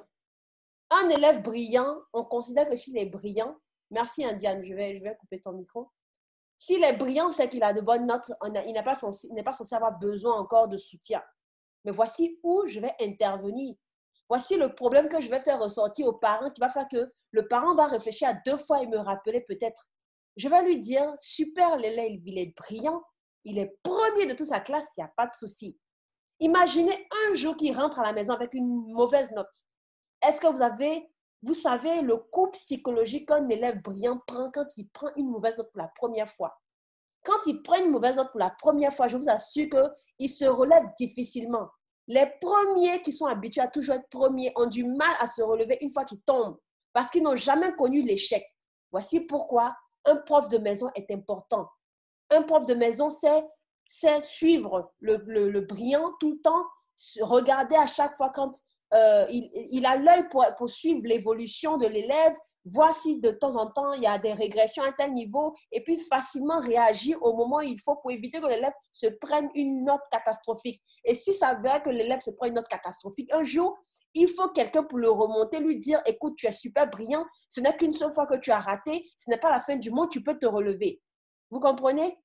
Un élève brillant, on considère que s'il est brillant, merci hein, Diane, je vais, je vais couper ton micro. S'il est brillant, c'est qu'il a de bonnes notes, on a, il n'est pas censé, il n'est pas censé avoir besoin encore de soutien. Mais voici où je vais intervenir. Voici le problème que je vais faire ressortir aux parents qui va faire que le parent va réfléchir à deux fois et me rappeler peut-être. Je vais lui dire, super l'élève, il est brillant, il est premier de toute sa classe, il n'y a pas de souci. Imaginez un jour qu'il rentre à la maison avec une mauvaise note. Est-ce que vous avez, vous savez, le coup psychologique qu'un élève brillant prend quand il prend une mauvaise note pour la première fois? Quand il prend une mauvaise note pour la première fois, je vous assure qu'il se relève difficilement. Les premiers qui sont habitués à toujours être premiers ont du mal à se relever une fois qu'ils tombent parce qu'ils n'ont jamais connu l'échec. Voici pourquoi un prof de maison est important. Un prof de maison, c'est, c'est suivre le, le, le brillant tout le temps, regarder à chaque fois quand euh, il, il a l'œil pour, pour suivre l'évolution de l'élève, voir si de temps en temps il y a des régressions à un tel niveau et puis facilement réagir au moment où il faut pour éviter que l'élève se prenne une note catastrophique. Et si ça veut que l'élève se prenne une note catastrophique, un jour, il faut quelqu'un pour le remonter, lui dire, écoute, tu es super brillant, ce n'est qu'une seule fois que tu as raté, ce n'est pas la fin du monde, tu peux te relever. Vous comprenez?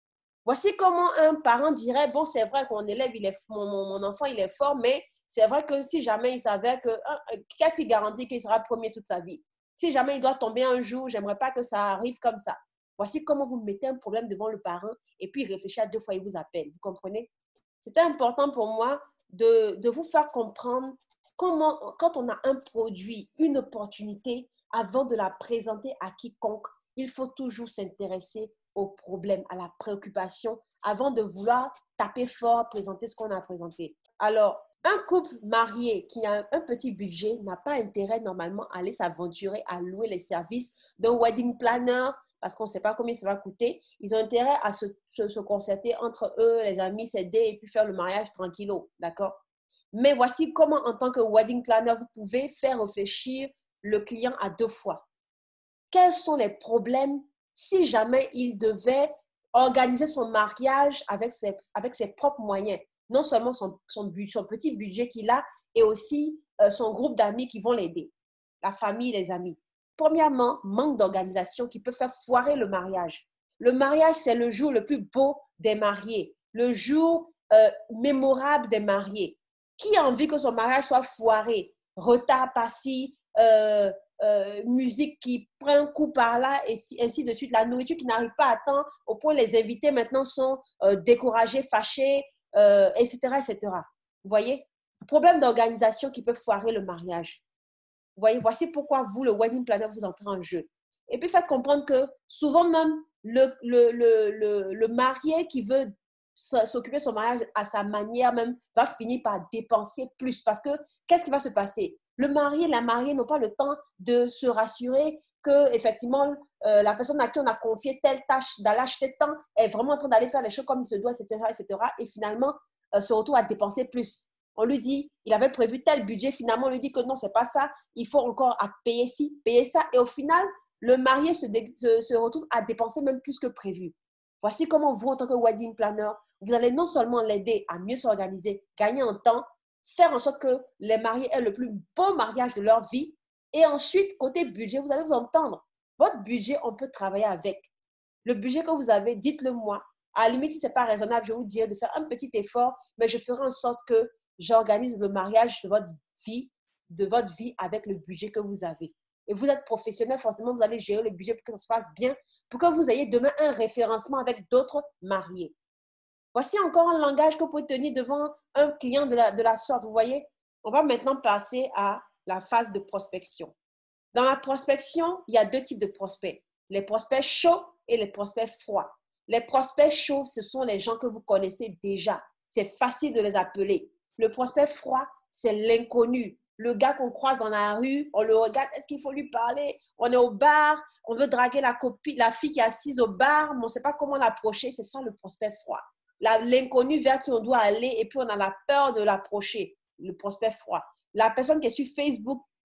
Voici comment un parent dirait, bon, c'est vrai que mon élève, il est, mon, mon enfant, il est fort, mais c'est vrai que si jamais il savait que, qu'est-ce qui garantit qu'il sera premier toute sa vie? Si jamais il doit tomber un jour, j'aimerais pas que ça arrive comme ça. Voici comment vous mettez un problème devant le parent et puis réfléchissez à deux fois, il vous appelle. Vous comprenez? C'était important pour moi de, de vous faire comprendre comment, quand on a un produit, une opportunité, avant de la présenter à quiconque, il faut toujours s'intéresser au problème, à la préoccupation, avant de vouloir taper fort, présenter ce qu'on a présenté. Alors, un couple marié qui a un petit budget n'a pas intérêt normalement à aller s'aventurer à louer les services d'un wedding planner parce qu'on ne sait pas combien ça va coûter. Ils ont intérêt à se, se, se concerter entre eux, les amis, s'aider et puis faire le mariage tranquillo, d'accord? Mais voici comment, en tant que wedding planner, vous pouvez faire réfléchir le client à deux fois. Quels sont les problèmes si jamais il devait organiser son mariage avec ses, avec ses propres moyens? Non seulement son, son, son petit budget qu'il a et aussi euh, son groupe d'amis qui vont l'aider, la famille, les amis. Premièrement, manque d'organisation qui peut faire foirer le mariage. Le mariage, c'est le jour le plus beau des mariés, le jour euh, mémorable des mariés. Qui a envie que son mariage soit foiré? Retard par-ci, euh, euh, musique qui prend un coup par-là et si, ainsi de suite. La nourriture qui n'arrive pas à temps au point où les invités maintenant sont euh, découragés, fâchés, Euh, et cetera, et cetera. Vous voyez? Problème d'organisation qui peut foirer le mariage. Vous voyez? Voici pourquoi vous, le wedding planner, vous entrez en jeu. Et puis, faites comprendre que souvent même, le, le, le, le, le marié qui veut s'occuper de son mariage à sa manière même va finir par dépenser plus. Parce que, qu'est-ce qui va se passer? Le marié et la mariée n'ont pas le temps de se rassurer que, effectivement, euh, la personne à qui on a confié telle tâche d'aller acheter tant est vraiment en train d'aller faire les choses comme il se doit, et cetera, et cetera. Et finalement, euh, se retrouve à dépenser plus. On lui dit, il avait prévu tel budget, finalement, on lui dit que non, c'est pas ça, il faut encore à payer ci, payer ça. Et au final, le marié se, se, se retrouve à dépenser même plus que prévu. Voici comment vous, en tant que wedding planner, vous allez non seulement l'aider à mieux s'organiser, gagner en temps, faire en sorte que les mariés aient le plus beau mariage de leur vie. Et ensuite, côté budget, vous allez vous entendre. Votre budget, on peut travailler avec. Le budget que vous avez, dites-le moi. À la limite, si ce n'est pas raisonnable, je vous dirais de faire un petit effort, mais je ferai en sorte que j'organise le mariage de votre vie, de votre vie avec le budget que vous avez. Et vous êtes professionnel, forcément, vous allez gérer le budget pour que ça se passe bien, pour que vous ayez demain un référencement avec d'autres mariés. Voici encore un langage que vous pouvez tenir devant un client de la, de la sorte. Vous voyez, on va maintenant passer à la phase de prospection. Dans la prospection, il y a deux types de prospects. Les prospects chauds et les prospects froids. Les prospects chauds, ce sont les gens que vous connaissez déjà. C'est facile de les appeler. Le prospect froid, c'est l'inconnu. Le gars qu'on croise dans la rue, on le regarde, est-ce qu'il faut lui parler? On est au bar, on veut draguer la copine, la fille qui est assise au bar, mais on ne sait pas comment l'approcher. C'est ça le prospect froid. L'inconnu vers qui on doit aller et puis on a la peur de l'approcher. Le prospect froid. La personne qui est sur Facebook,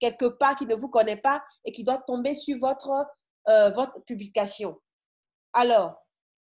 quelque part qui ne vous connaît pas et qui doit tomber sur votre, euh, votre publication. Alors,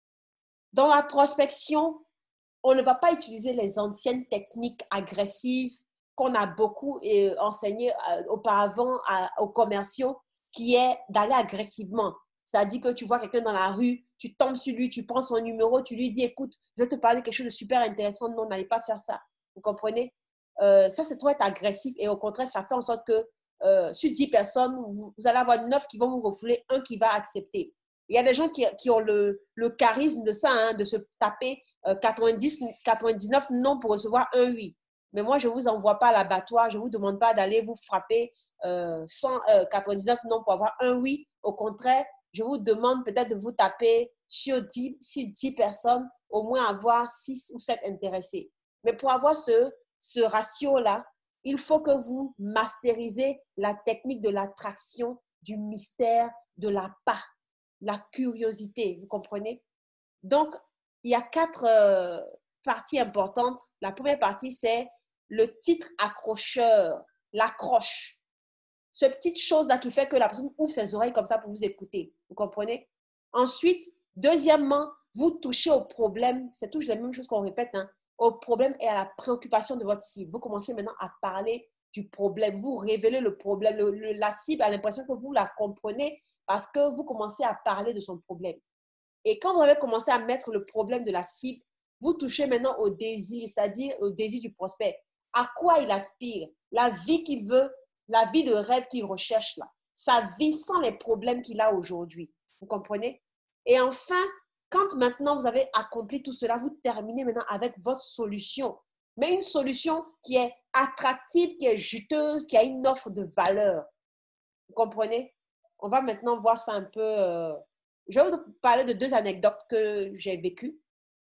dans la prospection, on ne va pas utiliser les anciennes techniques agressives qu'on a beaucoup euh, enseignées euh, auparavant à, aux commerciaux, qui est d'aller agressivement. C'est-à-dire que tu vois quelqu'un dans la rue, tu tombes sur lui, tu prends son numéro, tu lui dis, écoute, je vais te parler de quelque chose de super intéressant. Non, n'allez pas faire ça. Vous comprenez? Euh, ça, c'est trop être agressif et au contraire, ça fait en sorte que euh, sur dix personnes, vous, vous allez avoir neuf qui vont vous refouler, un qui va accepter. Il y a des gens qui, qui ont le, le charisme de ça, hein, de se taper euh, quatre-vingt-dix, quatre-vingt-dix-neuf non pour recevoir un oui. Mais moi, je ne vous envoie pas à l'abattoir, je ne vous demande pas d'aller vous frapper euh, cent quatre-vingt-dix-neuf non pour avoir un oui. Au contraire, je vous demande peut-être de vous taper sur dix, sur dix personnes, au moins avoir six ou sept intéressés. Mais pour avoir ce, ce ratio-là, il faut que vous masterisez la technique de l'attraction, du mystère, de la pas, la curiosité, vous comprenez? Donc, il y a quatre euh, parties importantes. La première partie, c'est le titre accrocheur, l'accroche. Ce petite chose-là qui fait que la personne ouvre ses oreilles comme ça pour vous écouter. Vous comprenez? Ensuite, deuxièmement, vous touchez au problème. C'est toujours la même chose qu'on répète, hein, au problème et à la préoccupation de votre cible. Vous commencez maintenant à parler du problème. Vous révélez le problème. Le, le, la cible a l'impression que vous la comprenez parce que vous commencez à parler de son problème. Et quand vous avez commencé à mettre le problème de la cible, vous touchez maintenant au désir, c'est-à-dire au désir du prospect. À quoi il aspire? La vie qu'il veut, la vie de rêve qu'il recherche là. Sa vie sans les problèmes qu'il a aujourd'hui. Vous comprenez? Et enfin, quand maintenant vous avez accompli tout cela, vous terminez maintenant avec votre solution. Mais une solution qui est attractive, qui est juteuse, qui a une offre de valeur. Vous comprenez? On va maintenant voir ça un peu... Euh, Je vais vous parler de deux anecdotes que j'ai vécues.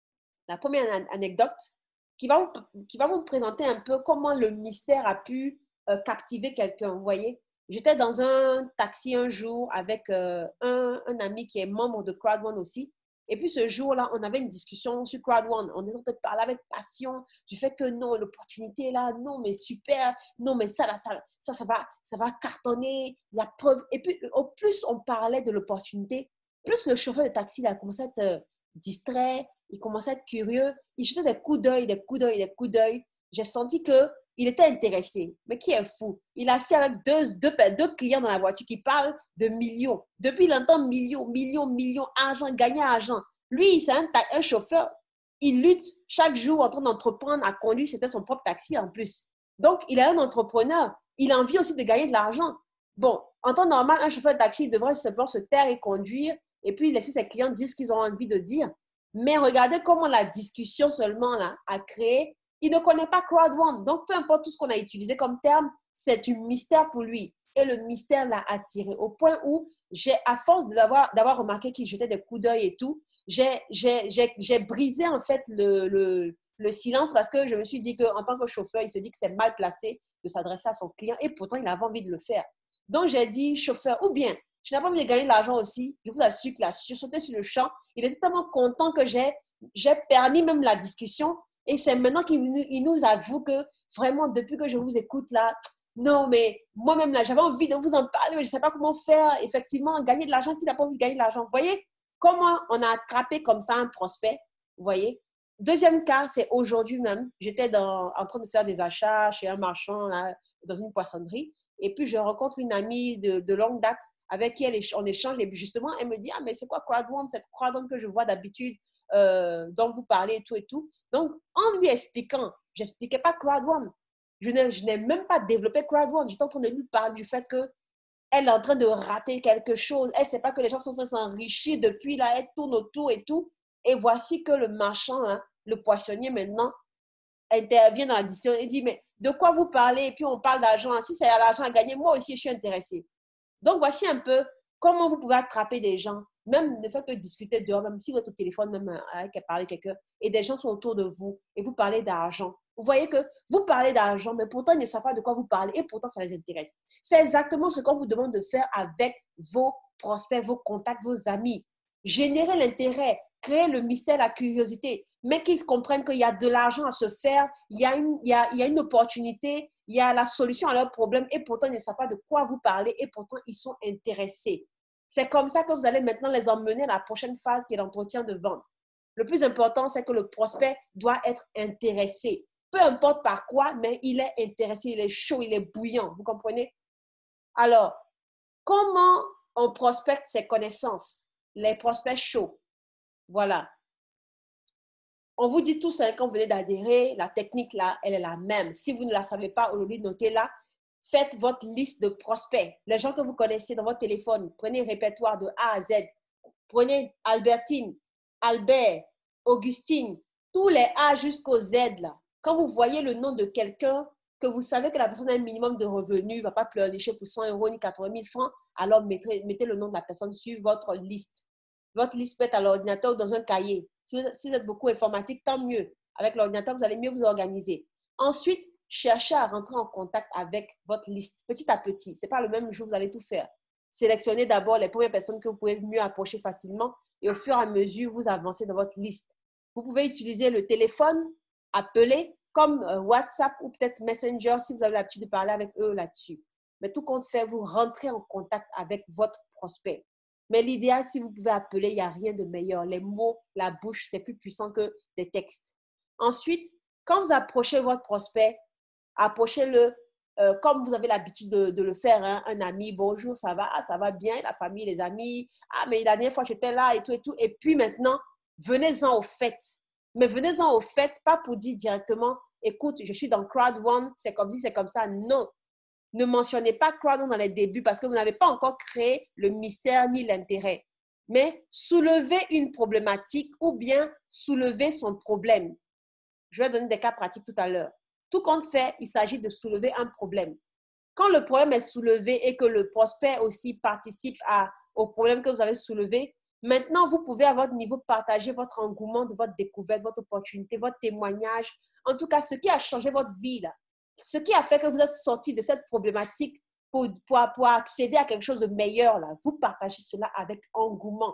La première anecdote qui va, vous, qui va vous présenter un peu comment le mystère a pu euh, captiver quelqu'un. Vous voyez, j'étais dans un taxi un jour avec euh, un, un ami qui est membre de Crowd One aussi. Et puis ce jour-là, on avait une discussion sur Crowd One. On était en train de parler avec passion du fait que non, l'opportunité est là, non, mais super, non, mais ça, là, ça, ça, ça, va, ça va cartonner, la preuve. Et puis au plus on parlait de l'opportunité, plus le chauffeur de taxi là, commençait à être euh, distrait, il commençait à être curieux, il jetait des coups d'œil, des coups d'œil, des coups d'œil. J'ai senti qu'il était intéressé. Mais qui est fou? Il est assis avec deux, deux, deux clients dans la voiture qui parlent de millions. Depuis il entend millions, millions, millions, argent, gagner argent. Lui, c'est un, un chauffeur. Il lutte chaque jour en train d'entreprendre à conduire. C'était son propre taxi en plus. Donc, il est un entrepreneur. Il a envie aussi de gagner de l'argent. Bon, en temps normal, un chauffeur de taxi devrait simplement se taire et conduire et puis laisser ses clients dire ce qu'ils ont envie de dire. Mais regardez comment la discussion seulement là, a créé. Il ne connaît pas Crowd One. Donc, peu importe tout ce qu'on a utilisé comme terme, c'est un mystère pour lui. Et le mystère l'a attiré au point où, j'ai, à force d'avoir, d'avoir remarqué qu'il jetait des coups d'œil et tout, j'ai, j'ai, j'ai, j'ai brisé en fait le, le, le silence parce que je me suis dit qu'en tant que chauffeur, il se dit que c'est mal placé de s'adresser à son client et pourtant, il avait envie de le faire. Donc, j'ai dit chauffeur, ou bien, je n'ai pas envie de gagner de l'argent aussi. Je vous assure que là, je suis sautée sur le champ. Il était tellement content que j'ai, j'ai permis même la discussion. Et c'est maintenant qu'il il nous avoue que vraiment, depuis que je vous écoute là, non, mais moi-même là, j'avais envie de vous en parler, mais je ne sais pas comment faire. Effectivement, gagner de l'argent, qui n'a pas envie de gagner de l'argent? Vous voyez comment on a attrapé comme ça un prospect? Vous voyez? Deuxième cas, c'est aujourd'hui même. J'étais dans, en train de faire des achats chez un marchand là, dans une poissonnerie. Et puis, je rencontre une amie de, de longue date avec qui elle, on échange. Et puis, justement, elle me dit, ah, mais c'est quoi Crowd One? Cette Crowd One que je vois d'habitude, euh, dont vous parlez et tout et tout. Donc, en lui expliquant, je n'expliquais pas Crowd One. Je n'ai, je n'ai même pas développé Crowd One. J'étais en train de lui parler du fait qu'elle est en train de rater quelque chose. Elle ne sait pas que les gens sont en train de s'enrichir depuis là. Elle tourne autour et tout. Et voici que le marchand, hein, le poissonnier maintenant, intervient dans la discussion et dit, mais de quoi vous parlez? Et puis, on parle d'argent. Si c'est à l'argent à gagner, moi aussi, je suis intéressée. Donc, voici un peu comment vous pouvez attraper des gens, même ne fait que discuter dehors, même si votre téléphone, même avec parler quelqu'un, et des gens sont autour de vous et vous parlez d'argent. Vous voyez que vous parlez d'argent, mais pourtant, ils ne savent pas de quoi vous parlez et pourtant, ça les intéresse. C'est exactement ce qu'on vous demande de faire avec vos prospects, vos contacts, vos amis. Générer l'intérêt. créer le mystère, la curiosité, mais qu'ils comprennent qu'il y a de l'argent à se faire, il y a une, il y a, il y a une opportunité, il y a la solution à leurs problèmes et pourtant ils ne savent pas de quoi vous parler et pourtant ils sont intéressés. C'est comme ça que vous allez maintenant les emmener à la prochaine phase qui est l'entretien de vente. Le plus important, c'est que le prospect doit être intéressé. Peu importe par quoi, mais il est intéressé, il est chaud, il est bouillant. Vous comprenez? Alors, comment on prospecte ses connaissances? Les prospects chauds. Voilà. On vous dit tous, hein, quand vous venez d'adhérer, la technique là, elle est la même. Si vous ne la savez pas, aujourd'hui, notez-la. Faites votre liste de prospects. Les gens que vous connaissez dans votre téléphone, prenez répertoire de A à Z. Prenez Albertine, Albert, Augustine, tous les A jusqu'au Z là. Quand vous voyez le nom de quelqu'un, que vous savez que la personne a un minimum de revenus, ne va pas pleurnicher pour cent euros ni quatre-vingt mille francs, alors mettez, mettez le nom de la personne sur votre liste. Votre liste peut être à l'ordinateur ou dans un cahier. Si vous, si vous êtes beaucoup informatique, tant mieux. Avec l'ordinateur, vous allez mieux vous organiser. Ensuite, cherchez à rentrer en contact avec votre liste, petit à petit. Ce n'est pas le même jour que vous allez tout faire. Sélectionnez d'abord les premières personnes que vous pouvez mieux approcher facilement et au fur et à mesure, vous avancez dans votre liste. Vous pouvez utiliser le téléphone, appeler comme WhatsApp ou peut-être Messenger si vous avez l'habitude de parler avec eux là-dessus. Mais tout compte fait, vous rentrez en contact avec votre prospect. Mais l'idéal, si vous pouvez appeler, il n'y a rien de meilleur. Les mots, la bouche, c'est plus puissant que des textes. Ensuite, quand vous approchez votre prospect, approchez-le euh, comme vous avez l'habitude de, de le faire. Hein. Un ami, bonjour, ça va? Ah, ça va bien, la famille, les amis. Ah, mais la dernière fois, j'étais là et tout et tout. Et puis maintenant, venez-en au fait. Mais venez-en au fait, pas pour dire directement, écoute, je suis dans Crowd One, c'est comme si c'est comme ça. Non. Ne mentionnez pas Crowd One dans les débuts parce que vous n'avez pas encore créé le mystère ni l'intérêt. Mais soulevez une problématique ou bien soulevez son problème. Je vais donner des cas pratiques tout à l'heure. Tout compte fait, il s'agit de soulever un problème. Quand le problème est soulevé et que le prospect aussi participe à, au problème que vous avez soulevé, maintenant, vous pouvez à votre niveau partager votre engouement de votre découverte, votre opportunité, votre témoignage. En tout cas, ce qui a changé votre vie, là, ce qui a fait que vous êtes sorti de cette problématique pour, pour, pour accéder à quelque chose de meilleur, là, vous partagez cela avec engouement.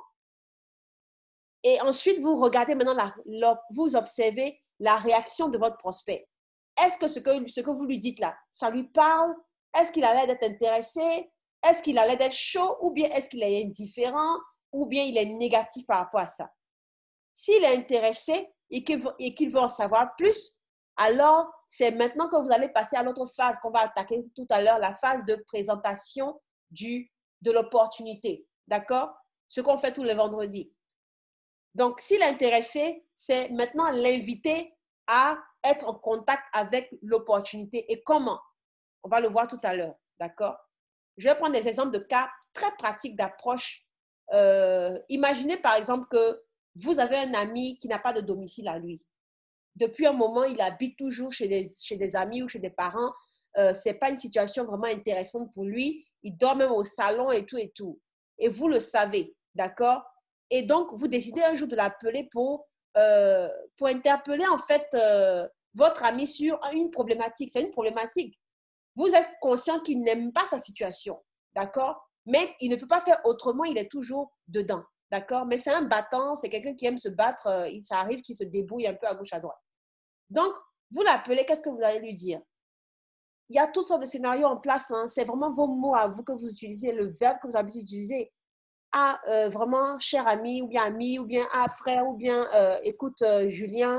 Et ensuite, vous regardez maintenant, la, la, vous observez la réaction de votre prospect. Est-ce que ce, que ce que vous lui dites là, ça lui parle? Est-ce qu'il a l'air d'être intéressé? Est-ce qu'il a l'air d'être chaud? Ou bien est-ce qu'il est indifférent? Ou bien il est négatif par rapport à ça? S'il est intéressé et qu'il veut, et qu'il veut en savoir plus, alors c'est maintenant que vous allez passer à l'autre phase qu'on va attaquer tout à l'heure, la phase de présentation du, de l'opportunité. D'accord? Ce qu'on fait tous les vendredis. Donc, s'il est intéressé, c'est maintenant l'inviter à être en contact avec l'opportunité. Et comment? On va le voir tout à l'heure. D'accord? Je vais prendre des exemples de cas très pratiques d'approche. Euh, imaginez par exemple que vous avez un ami qui n'a pas de domicile à lui. Depuis un moment, il habite toujours chez des, chez des amis ou chez des parents. Euh, ce n'est pas une situation vraiment intéressante pour lui. Il dort même au salon et tout et tout. Et vous le savez. D'accord? Et donc, vous décidez un jour de l'appeler pour, euh, pour interpeller en fait euh, votre ami sur une problématique. C'est une problématique. Vous êtes conscient qu'il n'aime pas sa situation. D'accord? Mais il ne peut pas faire autrement, il est toujours dedans. D'accord? Mais c'est un battant, c'est quelqu'un qui aime se battre. Euh, ça arrive qu'il se débrouille un peu à gauche, à droite. Donc, vous l'appelez, qu'est-ce que vous allez lui dire? Il y a toutes sortes de scénarios en place. Hein. C'est vraiment vos mots à vous que vous utilisez, le verbe que vous avez utilisé. Ah, euh, vraiment, cher ami, ou bien ami, ou bien ah, frère, ou bien euh, écoute, euh, Julien,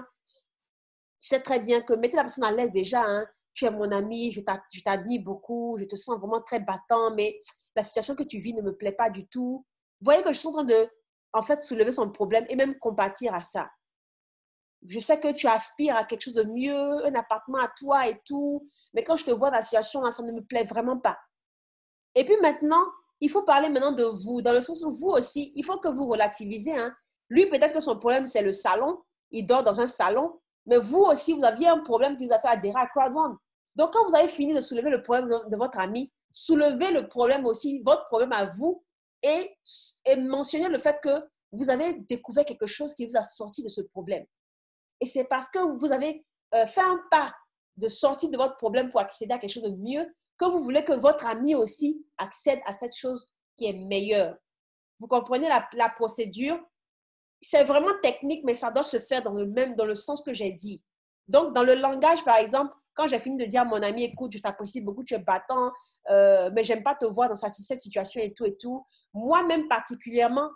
je sais très bien que mettez la personne à l'aise déjà. Hein. Tu es mon ami, je t'admire beaucoup, je te sens vraiment très battant, mais la situation que tu vis ne me plaît pas du tout. Vous voyez que je suis en train de, en fait, soulever son problème et même compatir à ça. Je sais que tu aspires à quelque chose de mieux, un appartement à toi et tout, mais quand je te vois dans la situation, là, ça ne me plaît vraiment pas. Et puis maintenant, il faut parler maintenant de vous, dans le sens où vous aussi, il faut que vous relativisez. Hein. Lui, peut-être que son problème, c'est le salon. Il dort dans un salon. Mais vous aussi, vous aviez un problème qui vous a fait adhérer à Crowd One. Donc, quand vous avez fini de soulever le problème de, de votre ami, soulevez le problème aussi, votre problème à vous, et, et mentionnez le fait que vous avez découvert quelque chose qui vous a sorti de ce problème. Et c'est parce que vous avez euh, fait un pas de sortie de votre problème pour accéder à quelque chose de mieux que vous voulez que votre ami aussi accède à cette chose qui est meilleure. Vous comprenez la, la procédure? c'est vraiment technique, mais ça doit se faire dans le même, dans le sens que j'ai dit. Donc, dans le langage, par exemple, quand j'ai fini de dire à mon ami, écoute, je t'apprécie beaucoup, tu es battant, euh, mais j'aime pas te voir dans cette situation et tout et tout. Moi-même particulièrement,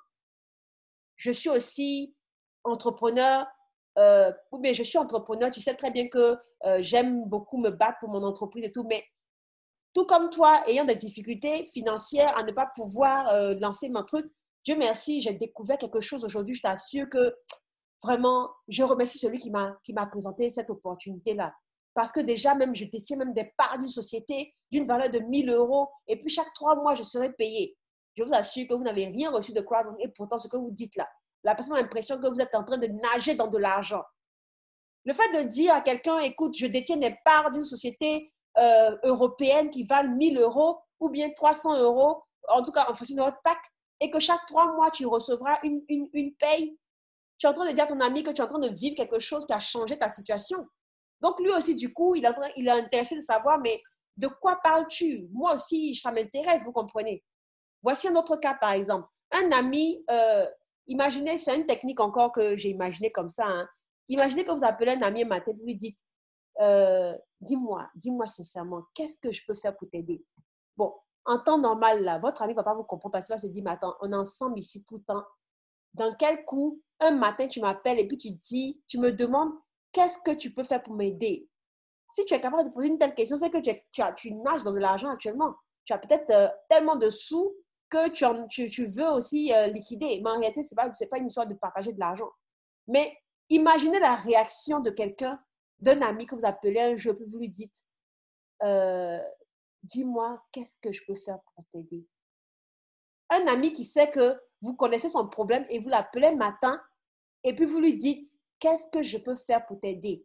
je suis aussi entrepreneur, euh, mais je suis entrepreneur, tu sais très bien que euh, j'aime beaucoup me battre pour mon entreprise et tout, mais tout comme toi, ayant des difficultés financières à ne pas pouvoir euh, lancer mon truc, Dieu merci, j'ai découvert quelque chose aujourd'hui, je t'assure que vraiment, je remercie celui qui m'a qui m'a présenté cette opportunité-là. Parce que déjà, même, je détiens même des parts d'une société d'une valeur de mille euros et puis chaque trois mois, je serai payé. Je vous assure que vous n'avez rien reçu de crowdfunding et pourtant, ce que vous dites là, la personne a l'impression que vous êtes en train de nager dans de l'argent. Le fait de dire à quelqu'un, écoute, je détiens des parts d'une société euh, européenne qui valent mille euros ou bien trois cents euros, en tout cas en fonction de votre pack, et que chaque trois mois, tu recevras une, une, une paye, tu es en train de dire à ton ami que tu es en train de vivre quelque chose qui a changé ta situation. Donc, lui aussi, du coup, il est, en train, il est intéressé de savoir, mais de quoi parles-tu? Moi aussi, ça m'intéresse, vous comprenez? Voici un autre cas, par exemple. Un ami, euh, imaginez, c'est une technique encore que j'ai imaginée comme ça. Hein. Imaginez que vous appelez un ami un matin, vous lui dites, euh, dis-moi, dis-moi sincèrement, qu'est-ce que je peux faire pour t'aider? Bon, en temps normal, là, votre ami ne va pas vous comprendre parce qu'il va se dire, mais attends, on est ensemble ici tout le temps. Dans quel coup, un matin, tu m'appelles et puis tu dis, tu me demandes, qu'est-ce que tu peux faire pour m'aider? Si tu es capable de poser une telle question, c'est que tu, es, tu, as, tu nages dans de l'argent actuellement. Tu as peut-être euh, tellement de sous que tu, en, tu, tu veux aussi euh, liquider. Mais en réalité, ce n'est pas, c'est pas une histoire de partager de l'argent. Mais imaginez la réaction de quelqu'un, d'un ami que vous appelez un jour, puis vous lui dites, euh, dis-moi, qu'est-ce que je peux faire pour t'aider? Un ami qui sait que vous connaissez son problème et vous l'appelez matin et puis vous lui dites, qu'est-ce que je peux faire pour t'aider?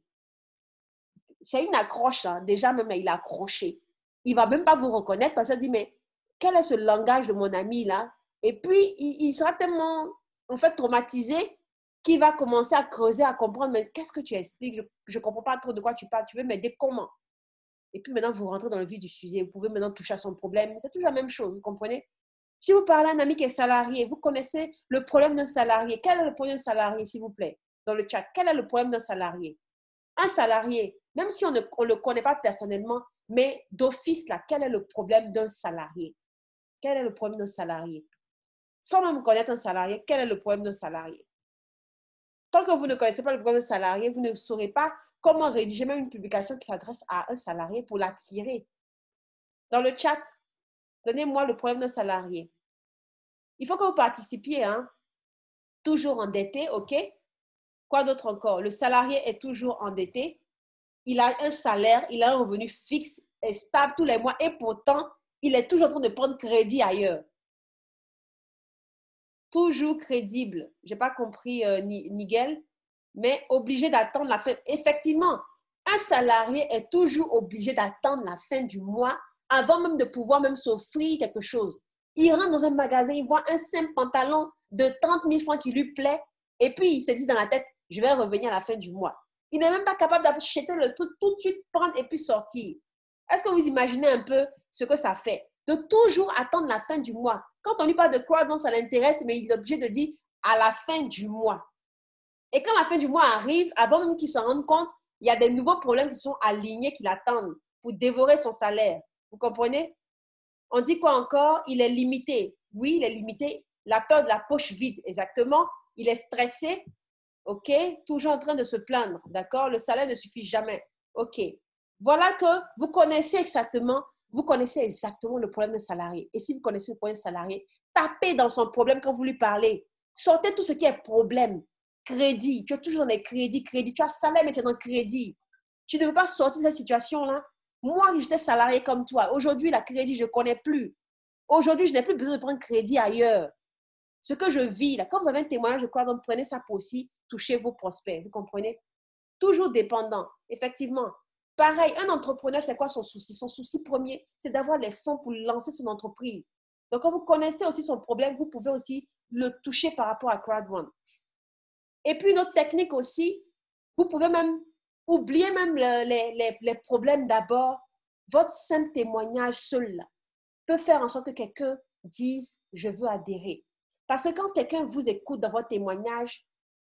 C'est une accroche, hein. Déjà même là, il a accroché. Il ne va même pas vous reconnaître parce qu'il dit, mais quel est ce langage de mon ami là? Et puis, il, il sera tellement, en fait, traumatisé qu'il va commencer à creuser, à comprendre, mais qu'est-ce que tu expliques? Je ne comprends pas trop de quoi tu parles. Tu veux m'aider comment? Et puis maintenant, vous rentrez dans le vif du sujet. Vous pouvez maintenant toucher à son problème. C'est toujours la même chose, vous comprenez? Si vous parlez à un ami qui est salarié, vous connaissez le problème d'un salarié. Quel est le problème d'un salarié, s'il vous plaît? Dans le chat, quel est le problème d'un salarié? Un salarié, même si on ne on le connaît pas personnellement, mais d'office, là, quel est le problème d'un salarié? Quel est le problème d'un salarié? Sans même connaître un salarié, quel est le problème d'un salarié? Tant que vous ne connaissez pas le problème d'un salarié, vous ne saurez pas comment rédiger même une publication qui s'adresse à un salarié pour l'attirer. Dans le chat, donnez-moi le problème d'un salarié. Il faut que vous participiez, hein? Toujours endetté, OK? Quoi d'autre encore? Le salarié est toujours endetté. Il a un salaire, il a un revenu fixe et stable tous les mois et pourtant, il est toujours en train de prendre crédit ailleurs. Toujours crédible. Je n'ai pas compris, euh, Nigel, mais obligé d'attendre la fin. Effectivement, un salarié est toujours obligé d'attendre la fin du mois avant même de pouvoir même s'offrir quelque chose. Il rentre dans un magasin, il voit un simple pantalon de trente mille francs qui lui plaît et puis il se dit dans la tête, je vais revenir à la fin du mois. Il n'est même pas capable d'acheter le truc tout de suite, prendre et puis sortir. Est-ce que vous imaginez un peu ce que ça fait? De toujours attendre la fin du mois. Quand on lui parle de quoi, donc ça l'intéresse, mais il est obligé de dire à la fin du mois. Et quand la fin du mois arrive, avant même qu'il s'en rende compte, il y a des nouveaux problèmes qui sont alignés, qui l'attendent pour dévorer son salaire. Vous comprenez? On dit quoi encore? Il est limité. Oui, il est limité. La peur de la poche vide, exactement. Il est stressé. OK? Toujours en train de se plaindre. D'accord? Le salaire ne suffit jamais. OK. Voilà que vous connaissez exactement, vous connaissez exactement le problème d'un salarié. Et si vous connaissez le problème d'un salarié, tapez dans son problème quand vous lui parlez. Sortez tout ce qui est problème. Crédit. Tu es toujours dans les crédits, crédits. Tu as salaire, mais tu es dans le crédit. Tu ne veux pas sortir de cette situation-là. Moi, j'étais salarié comme toi. Aujourd'hui, la crédit, je ne connais plus. Aujourd'hui, je n'ai plus besoin de prendre crédit ailleurs. Ce que je vis, là, quand vous avez un témoignage, je crois, donc prenez ça pour aussi toucher vos prospects. Vous comprenez? Toujours dépendant, effectivement. Pareil, un entrepreneur, c'est quoi son souci? Son souci premier, c'est d'avoir les fonds pour lancer son entreprise. Donc, quand vous connaissez aussi son problème, vous pouvez aussi le toucher par rapport à Crowd1. Et puis, une autre technique aussi, vous pouvez même oublier même le, les, les, les problèmes d'abord. Votre simple témoignage seul là, peut faire en sorte que quelqu'un dise « je veux adhérer ». Parce que quand quelqu'un vous écoute dans votre témoignage,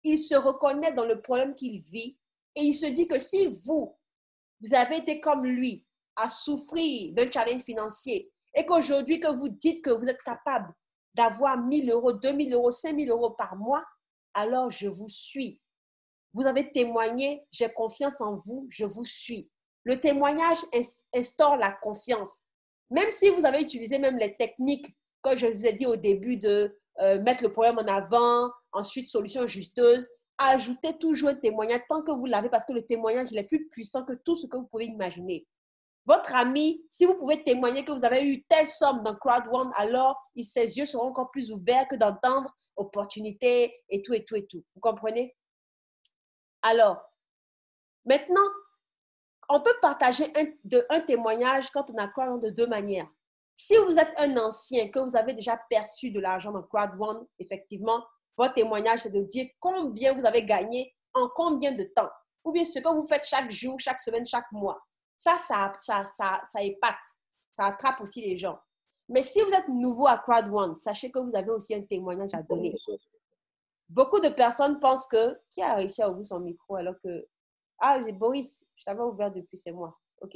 il se reconnaît dans le problème qu'il vit et il se dit que si vous, vous avez été comme lui à souffrir d'un challenge financier et qu'aujourd'hui que vous dites que vous êtes capable d'avoir mille euros, deux mille euros, cinq mille euros par mois, alors je vous suis. Vous avez témoigné, j'ai confiance en vous, je vous suis. Le témoignage instaure la confiance. Même si vous avez utilisé même les techniques que je vous ai dit au début de euh, mettre le problème en avant, ensuite solution justeuse, ajoutez toujours un témoignage tant que vous l'avez parce que le témoignage il est plus puissant que tout ce que vous pouvez imaginer. Votre ami, si vous pouvez témoigner que vous avez eu telle somme dans Crowd One, alors ses yeux seront encore plus ouverts que d'entendre opportunité et tout et tout et tout. Vous comprenez? Alors, maintenant, on peut partager un, de, un témoignage quand on a Crowd One de deux manières. Si vous êtes un ancien, que vous avez déjà perçu de l'argent dans Crowd One, effectivement, votre témoignage, c'est de dire combien vous avez gagné en combien de temps. Ou bien ce que vous faites chaque jour, chaque semaine, chaque mois. Ça, ça, ça, ça, ça épate. Ça attrape aussi les gens. Mais si vous êtes nouveau à Crowd One, sachez que vous avez aussi un témoignage à donner. Beaucoup de personnes pensent que... Qui a réussi à ouvrir son micro alors que... Ah, c'est Boris. Je t'avais ouvert depuis, c'est moi. OK.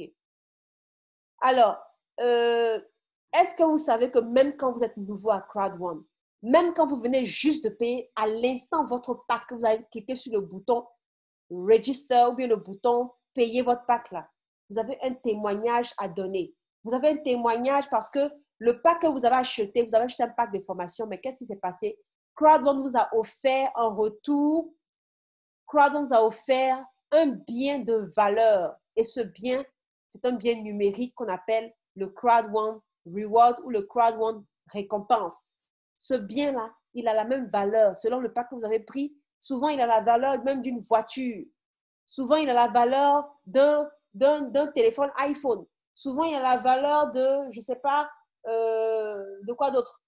Alors, euh, est-ce que vous savez que même quand vous êtes nouveau à Crowd One, même quand vous venez juste de payer à l'instant votre pack, que vous avez cliqué sur le bouton Register ou bien le bouton Payer votre pack là, vous avez un témoignage à donner. Vous avez un témoignage parce que le pack que vous avez acheté, vous avez acheté un pack de formation, mais qu'est-ce qui s'est passé? Crowd One vous a offert en retour, Crowd One vous a offert un bien de valeur. Et ce bien, c'est un bien numérique qu'on appelle le Crowd One Reward ou le Crowd One Récompense. Ce bien-là, il a la même valeur. Selon le pack que vous avez pris, souvent il a la valeur même d'une voiture. Souvent, il a la valeur d'un d'un, d'un téléphone iPhone. Souvent, il a la valeur de, je ne sais pas, euh, de quoi d'autre?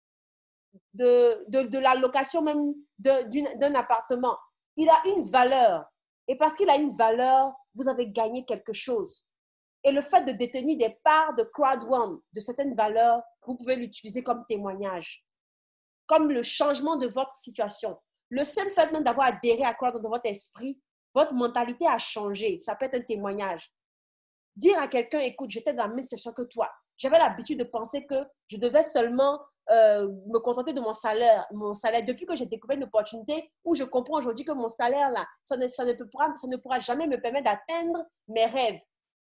De, de, de la location même de, d'un appartement. Il a une valeur. Et parce qu'il a une valeur, vous avez gagné quelque chose. Et le fait de détenir des parts de Crowd One, de certaines valeurs, vous pouvez l'utiliser comme témoignage, comme le changement de votre situation. Le seul fait même d'avoir adhéré à Crowd One dans votre esprit, votre mentalité a changé. Ça peut être un témoignage. Dire à quelqu'un, écoute, j'étais dans la même situation que toi. J'avais l'habitude de penser que je devais seulement euh, me contenter de mon salaire. Mon salaire. Depuis que j'ai découvert une opportunité où je comprends aujourd'hui que mon salaire, là, ça ne, ça ne pourra, ça ne pourra jamais me permettre d'atteindre mes rêves.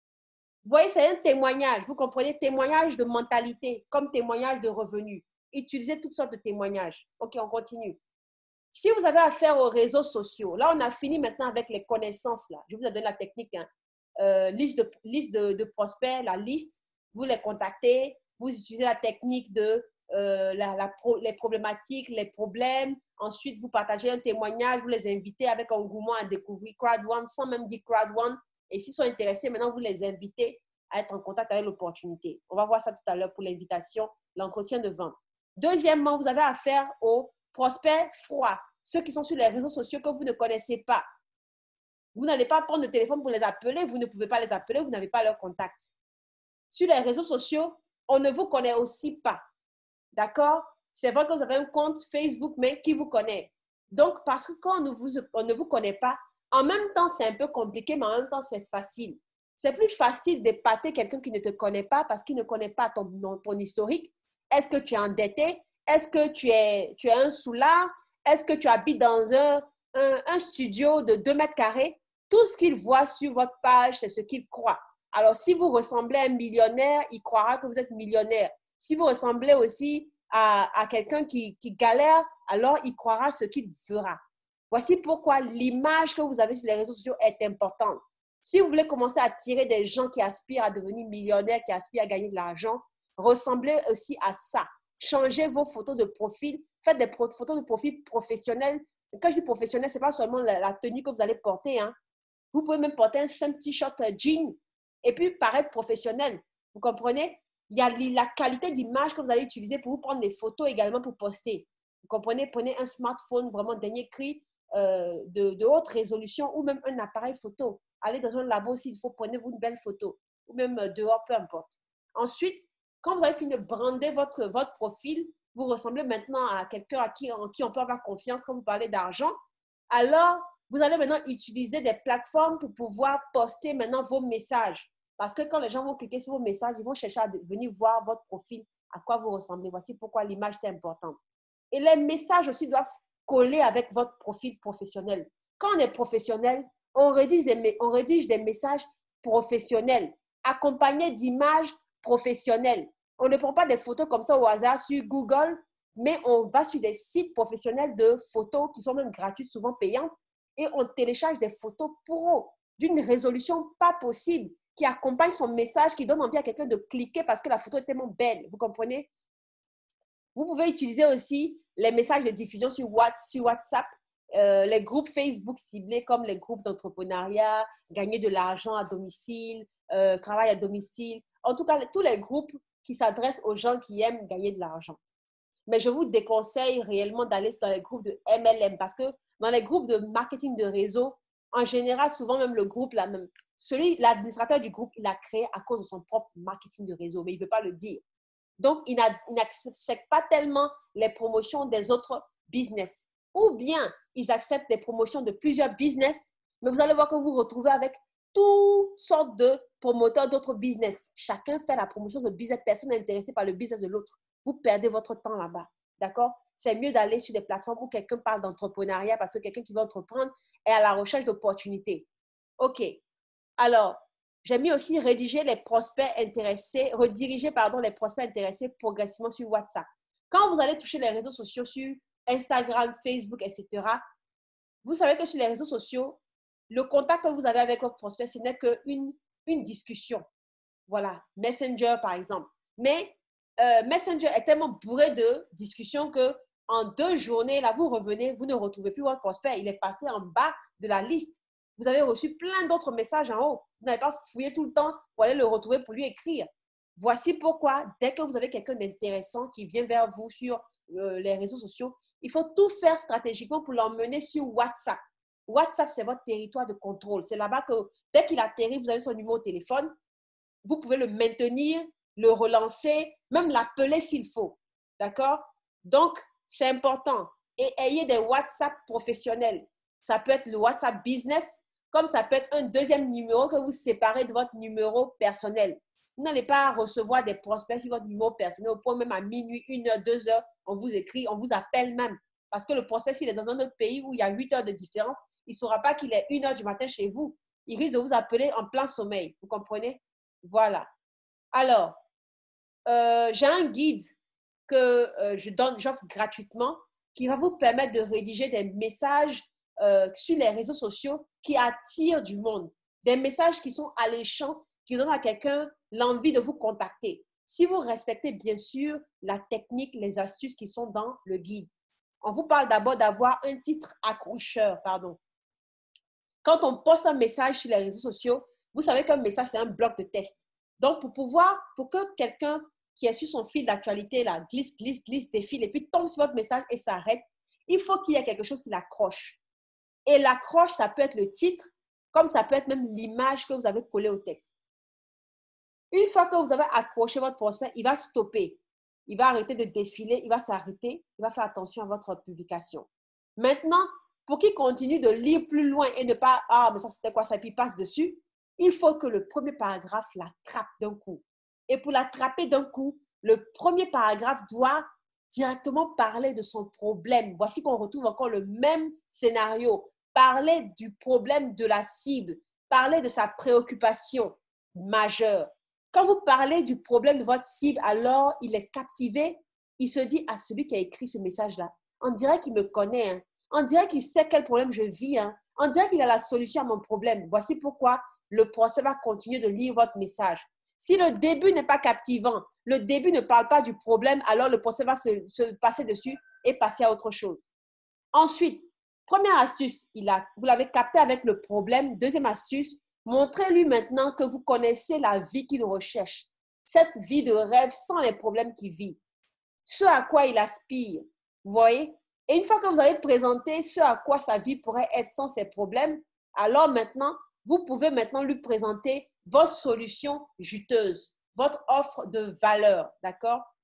Vous voyez, c'est un témoignage. Vous comprenez? Témoignage de mentalité comme témoignage de revenus. Utilisez toutes sortes de témoignages. OK, on continue. Si vous avez affaire aux réseaux sociaux, là, on a fini maintenant avec les connaissances. Là. Je vous ai donné la technique. Hein. Euh, liste de, liste de, de prospects, la liste, vous les contactez, vous utilisez la technique de euh, la, la pro, les problématiques, les problèmes. Ensuite, vous partagez un témoignage, vous les invitez avec engouement à découvrir Crowd One sans même dire Crowd One. Et s'ils sont intéressés, maintenant, vous les invitez à être en contact avec l'opportunité. On va voir ça tout à l'heure pour l'invitation, l'entretien de vente. Deuxièmement, vous avez affaire aux prospects froids, ceux qui sont sur les réseaux sociaux que vous ne connaissez pas. Vous n'allez pas prendre le téléphone pour les appeler, vous ne pouvez pas les appeler, vous n'avez pas leur contact. Sur les réseaux sociaux, on ne vous connaît aussi pas. D'accord? C'est vrai que vous avez un compte Facebook, mais qui vous connaît? Donc, parce que quand on ne vous, on ne vous connaît pas, en même temps, c'est un peu compliqué, mais en même temps, c'est facile. C'est plus facile d'épater quelqu'un qui ne te connaît pas parce qu'il ne connaît pas ton, ton historique. Est-ce que tu es endetté? Est-ce que tu es, tu es un soulard? Est-ce que tu habites dans un, un, un studio de deux mètres carrés? Tout ce qu'il voit sur votre page, c'est ce qu'il croit. Alors, si vous ressemblez à un millionnaire, il croira que vous êtes millionnaire. Si vous ressemblez aussi à, à quelqu'un qui, qui galère, alors il croira ce qu'il fera. Voici pourquoi l'image que vous avez sur les réseaux sociaux est importante. Si vous voulez commencer à attirer des gens qui aspirent à devenir millionnaires, qui aspirent à gagner de l'argent, ressemblez aussi à ça. Changez vos photos de profil. Faites des photos de profil professionnels. Quand je dis professionnel, ce n'est pas seulement la, la tenue que vous allez porter. Hein. Vous pouvez même porter un simple t-shirt jean et puis paraître professionnel. Vous comprenez? Il y a la qualité d'image que vous allez utiliser pour vous prendre des photos également pour poster. Vous comprenez? Prenez un smartphone vraiment dernier cri euh, de, de haute résolution ou même un appareil photo. Allez dans un labo s'il faut, prenez-vous une belle photo ou même dehors, peu importe. Ensuite, quand vous avez fini de brander votre, votre profil, vous ressemblez maintenant à quelqu'un à qui, en qui on peut avoir confiance quand vous parlez d'argent. alors vous allez maintenant utiliser des plateformes pour pouvoir poster maintenant vos messages. Parce que quand les gens vont cliquer sur vos messages, ils vont chercher à venir voir votre profil, à quoi vous ressemblez. Voici pourquoi l'image est importante. Et les messages aussi doivent coller avec votre profil professionnel. Quand on est professionnel, on rédige des, on rédige des messages professionnels, accompagnés d'images professionnelles. On ne prend pas des photos comme ça au hasard sur Google, mais on va sur des sites professionnels de photos qui sont même gratuites, souvent payantes, et on télécharge des photos pro d'une résolution pas possible, qui accompagne son message, qui donne envie à quelqu'un de cliquer parce que la photo est tellement belle. Vous comprenez? Vous pouvez utiliser aussi les messages de diffusion sur WhatsApp, euh, les groupes Facebook ciblés comme les groupes d'entrepreneuriat, gagner de l'argent à domicile, euh, travail à domicile. En tout cas, tous les groupes qui s'adressent aux gens qui aiment gagner de l'argent. Mais je vous déconseille réellement d'aller dans les groupes de M L M parce que dans les groupes de marketing de réseau, en général, souvent même le groupe, là, même, celui, l'administrateur du groupe, il l'a créé à cause de son propre marketing de réseau, mais il ne veut pas le dire. Donc, il n'accepte pas tellement les promotions des autres business. Ou bien, ils acceptent des promotions de plusieurs business, mais vous allez voir que vous vous retrouvez avec toutes sortes de promoteurs d'autres business. Chacun fait la promotion de business. Personne n'est intéressé par le business de l'autre. Vous perdez votre temps là-bas. D'accord? C'est mieux d'aller sur des plateformes où quelqu'un parle d'entrepreneuriat parce que quelqu'un qui veut entreprendre est à la recherche d'opportunités. OK. Alors, j'ai mis aussi rédiger les prospects intéressés, rediriger pardon, les prospects intéressés progressivement sur WhatsApp. Quand vous allez toucher les réseaux sociaux sur Instagram, Facebook, et cetera, vous savez que sur les réseaux sociaux, le contact que vous avez avec votre prospect, ce n'est qu'une une discussion. Voilà, Messenger par exemple. Mais euh, Messenger est tellement bourré de discussions que en deux journées, là, vous revenez, vous ne retrouvez plus votre prospect. Il est passé en bas de la liste. Vous avez reçu plein d'autres messages en haut. Vous n'avez pas fouillé tout le temps pour aller le retrouver, pour lui écrire. Voici pourquoi, dès que vous avez quelqu'un d'intéressant qui vient vers vous sur euh, les réseaux sociaux, il faut tout faire stratégiquement pour l'emmener sur WhatsApp. WhatsApp, c'est votre territoire de contrôle. C'est là-bas que, dès qu'il atterrit, vous avez son numéro de téléphone. Vous pouvez le maintenir, le relancer, même l'appeler s'il faut. D'accord? Donc, c'est important. Et ayez des WhatsApp professionnels. Ça peut être le WhatsApp business, comme ça peut être un deuxième numéro que vous séparez de votre numéro personnel. Vous n'allez pas recevoir des prospects sur votre numéro personnel au point même à minuit, une heure, deux heures, on vous écrit, on vous appelle même. Parce que le prospect, s'il est dans un autre pays où il y a huit heures de différence, il ne saura pas qu'il est une heure du matin chez vous. Il risque de vous appeler en plein sommeil. Vous comprenez? Voilà. Alors, euh, j'ai un guide que euh, je donne, j'offre gratuitement, qui va vous permettre de rédiger des messages euh, sur les réseaux sociaux qui attirent du monde. Des messages qui sont alléchants, qui donnent à quelqu'un l'envie de vous contacter. Si vous respectez bien sûr la technique, les astuces qui sont dans le guide. On vous parle d'abord d'avoir un titre accrocheur, pardon. Quand on poste un message sur les réseaux sociaux, vous savez qu'un message, c'est un bloc de test. Donc, pour pouvoir, pour que quelqu'un qui est sur son fil d'actualité, là, glisse, glisse, glisse, défile, et puis tombe sur votre message et s'arrête, il faut qu'il y ait quelque chose qui l'accroche. Et l'accroche, ça peut être le titre, comme ça peut être même l'image que vous avez collée au texte. Une fois que vous avez accroché votre prospect, il va stopper. Il va arrêter de défiler, il va s'arrêter, il va faire attention à votre publication. Maintenant, pour qu'il continue de lire plus loin et ne pas « Ah, mais ça, c'était quoi ça ?» et puis il passe dessus, il faut que le premier paragraphe l'attrape d'un coup. Et pour l'attraper d'un coup, le premier paragraphe doit directement parler de son problème. Voici qu'on retrouve encore le même scénario. Parler du problème de la cible, parler de sa préoccupation majeure. Quand vous parlez du problème de votre cible, alors il est captivé. Il se dit à celui qui a écrit ce message-là, on dirait qu'il me connaît, hein. On dirait qu'il sait quel problème je vis, hein. On dirait qu'il a la solution à mon problème. Voici pourquoi le prospect va continuer de lire votre message. Si le début n'est pas captivant, le début ne parle pas du problème, alors le prospect va se, se passer dessus et passer à autre chose. Ensuite, première astuce, il a, vous l'avez capté avec le problème. Deuxième astuce, montrez-lui maintenant que vous connaissez la vie qu'il recherche. Cette vie de rêve sans les problèmes qu'il vit. Ce à quoi il aspire. Vous voyez? Et une fois que vous avez présenté ce à quoi sa vie pourrait être sans ces problèmes, alors maintenant, vous pouvez maintenant lui présenter votre solution juteuse, votre offre de valeur, d'accord?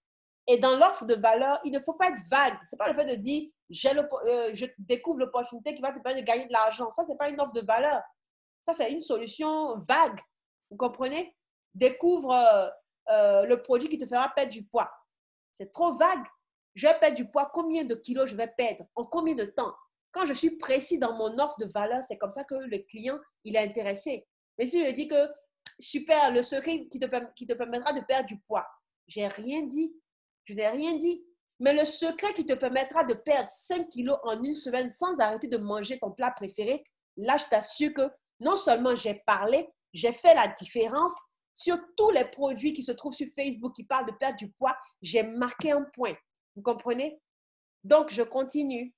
Et dans l'offre de valeur, il ne faut pas être vague. Ce n'est pas le fait de dire, euh, je découvre l'opportunité qui va te permettre de gagner de l'argent. Ça, ce n'est pas une offre de valeur. Ça, c'est une solution vague. Vous comprenez? Découvre euh, euh, le produit qui te fera perdre du poids. C'est trop vague. Je vais perdre du poids. Combien de kilos je vais perdre? En combien de temps? Quand je suis précis dans mon offre de valeur, c'est comme ça que le client, il est intéressé. Mais si je dis que, super, le secret qui te, qui te permettra de perdre du poids, je n'ai rien dit. Je n'ai rien dit. Mais le secret qui te permettra de perdre cinq kilos en une semaine sans arrêter de manger ton plat préféré, là, je t'assure que non seulement j'ai parlé, j'ai fait la différence sur tous les produits qui se trouvent sur Facebook qui parlent de perdre du poids, j'ai marqué un point. Vous comprenez? Donc, je continue.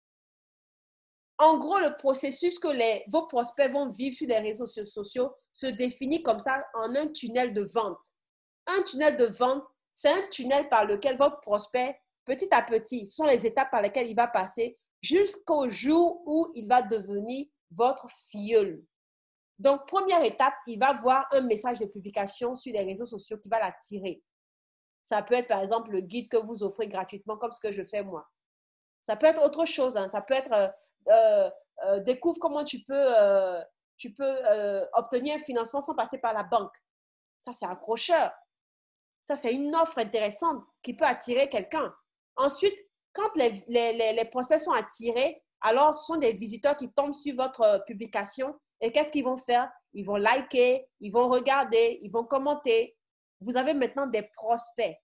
En gros, le processus que les, vos prospects vont vivre sur les réseaux sociaux se définit comme ça en un tunnel de vente. Un tunnel de vente, c'est un tunnel par lequel votre prospect, petit à petit, ce sont les étapes par lesquelles il va passer jusqu'au jour où il va devenir votre filleul. Donc, première étape, il va voir un message de publication sur les réseaux sociaux qui va l'attirer. Ça peut être, par exemple, le guide que vous offrez gratuitement, comme ce que je fais moi. Ça peut être autre chose. Hein. Ça peut être, euh, euh, euh, découvre comment tu peux, euh, tu peux euh, obtenir un financement sans passer par la banque. Ça, c'est accrocheur. Ça, c'est une offre intéressante qui peut attirer quelqu'un. Ensuite, quand les, les, les, les prospects sont attirés, alors ce sont des visiteurs qui tombent sur votre publication. Et qu'est-ce qu'ils vont faire? Ils vont liker, ils vont regarder, ils vont commenter. Vous avez maintenant des prospects,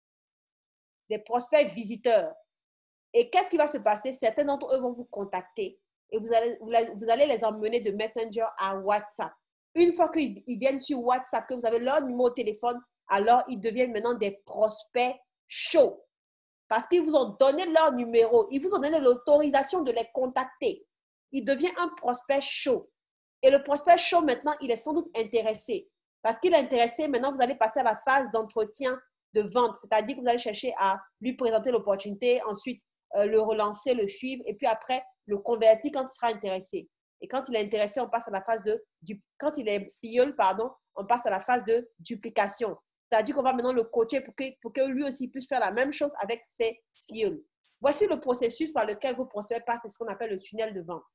des prospects visiteurs. Et qu'est-ce qui va se passer? Certains d'entre eux vont vous contacter et vous allez, vous allez les emmener de Messenger à WhatsApp. Une fois qu'ils viennent sur WhatsApp, que vous avez leur numéro de téléphone, alors ils deviennent maintenant des prospects chauds. Parce qu'ils vous ont donné leur numéro, ils vous ont donné l'autorisation de les contacter. Il devient un prospect chaud. Et le prospect chaud, maintenant, il est sans doute intéressé. Parce qu'il est intéressé, maintenant, vous allez passer à la phase d'entretien de vente. C'est-à-dire que vous allez chercher à lui présenter l'opportunité, ensuite euh, le relancer, le suivre, et puis après, le convertir quand il sera intéressé. Et quand il est intéressé, on passe à la phase de… Quand il est filleul, pardon, on passe à la phase de duplication. C'est-à-dire qu'on va maintenant le coacher pour que, pour que lui aussi puisse faire la même chose avec ses filleuls. Voici le processus par lequel vos prospects passent, c'est ce qu'on appelle le tunnel de vente.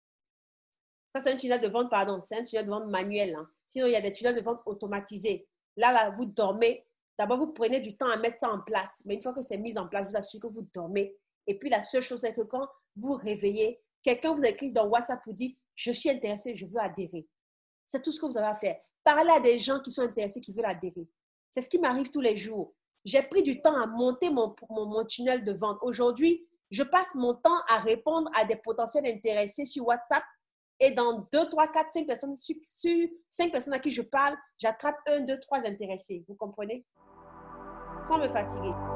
Ça, c'est un tunnel de vente, pardon, c'est un tunnel de vente manuel. Hein. Sinon, il y a des tunnels de vente automatisés. Là, là, vous dormez. D'abord, vous prenez du temps à mettre ça en place. Mais une fois que c'est mis en place, je vous assure que vous dormez. Et puis, la seule chose, c'est que quand vous réveillez, quelqu'un vous écrit dans WhatsApp pour dire « Je suis intéressé, je veux adhérer ». C'est tout ce que vous avez à faire. Parlez à des gens qui sont intéressés, qui veulent adhérer. C'est ce qui m'arrive tous les jours. J'ai pris du temps à monter mon, mon, mon tunnel de vente. Aujourd'hui, je passe mon temps à répondre à des potentiels intéressés sur WhatsApp. Et dans deux, trois, quatre, cinq personnes, sur, sur cinq personnes à qui je parle, j'attrape un, deux, trois intéressés. Vous comprenez? Sans me fatiguer.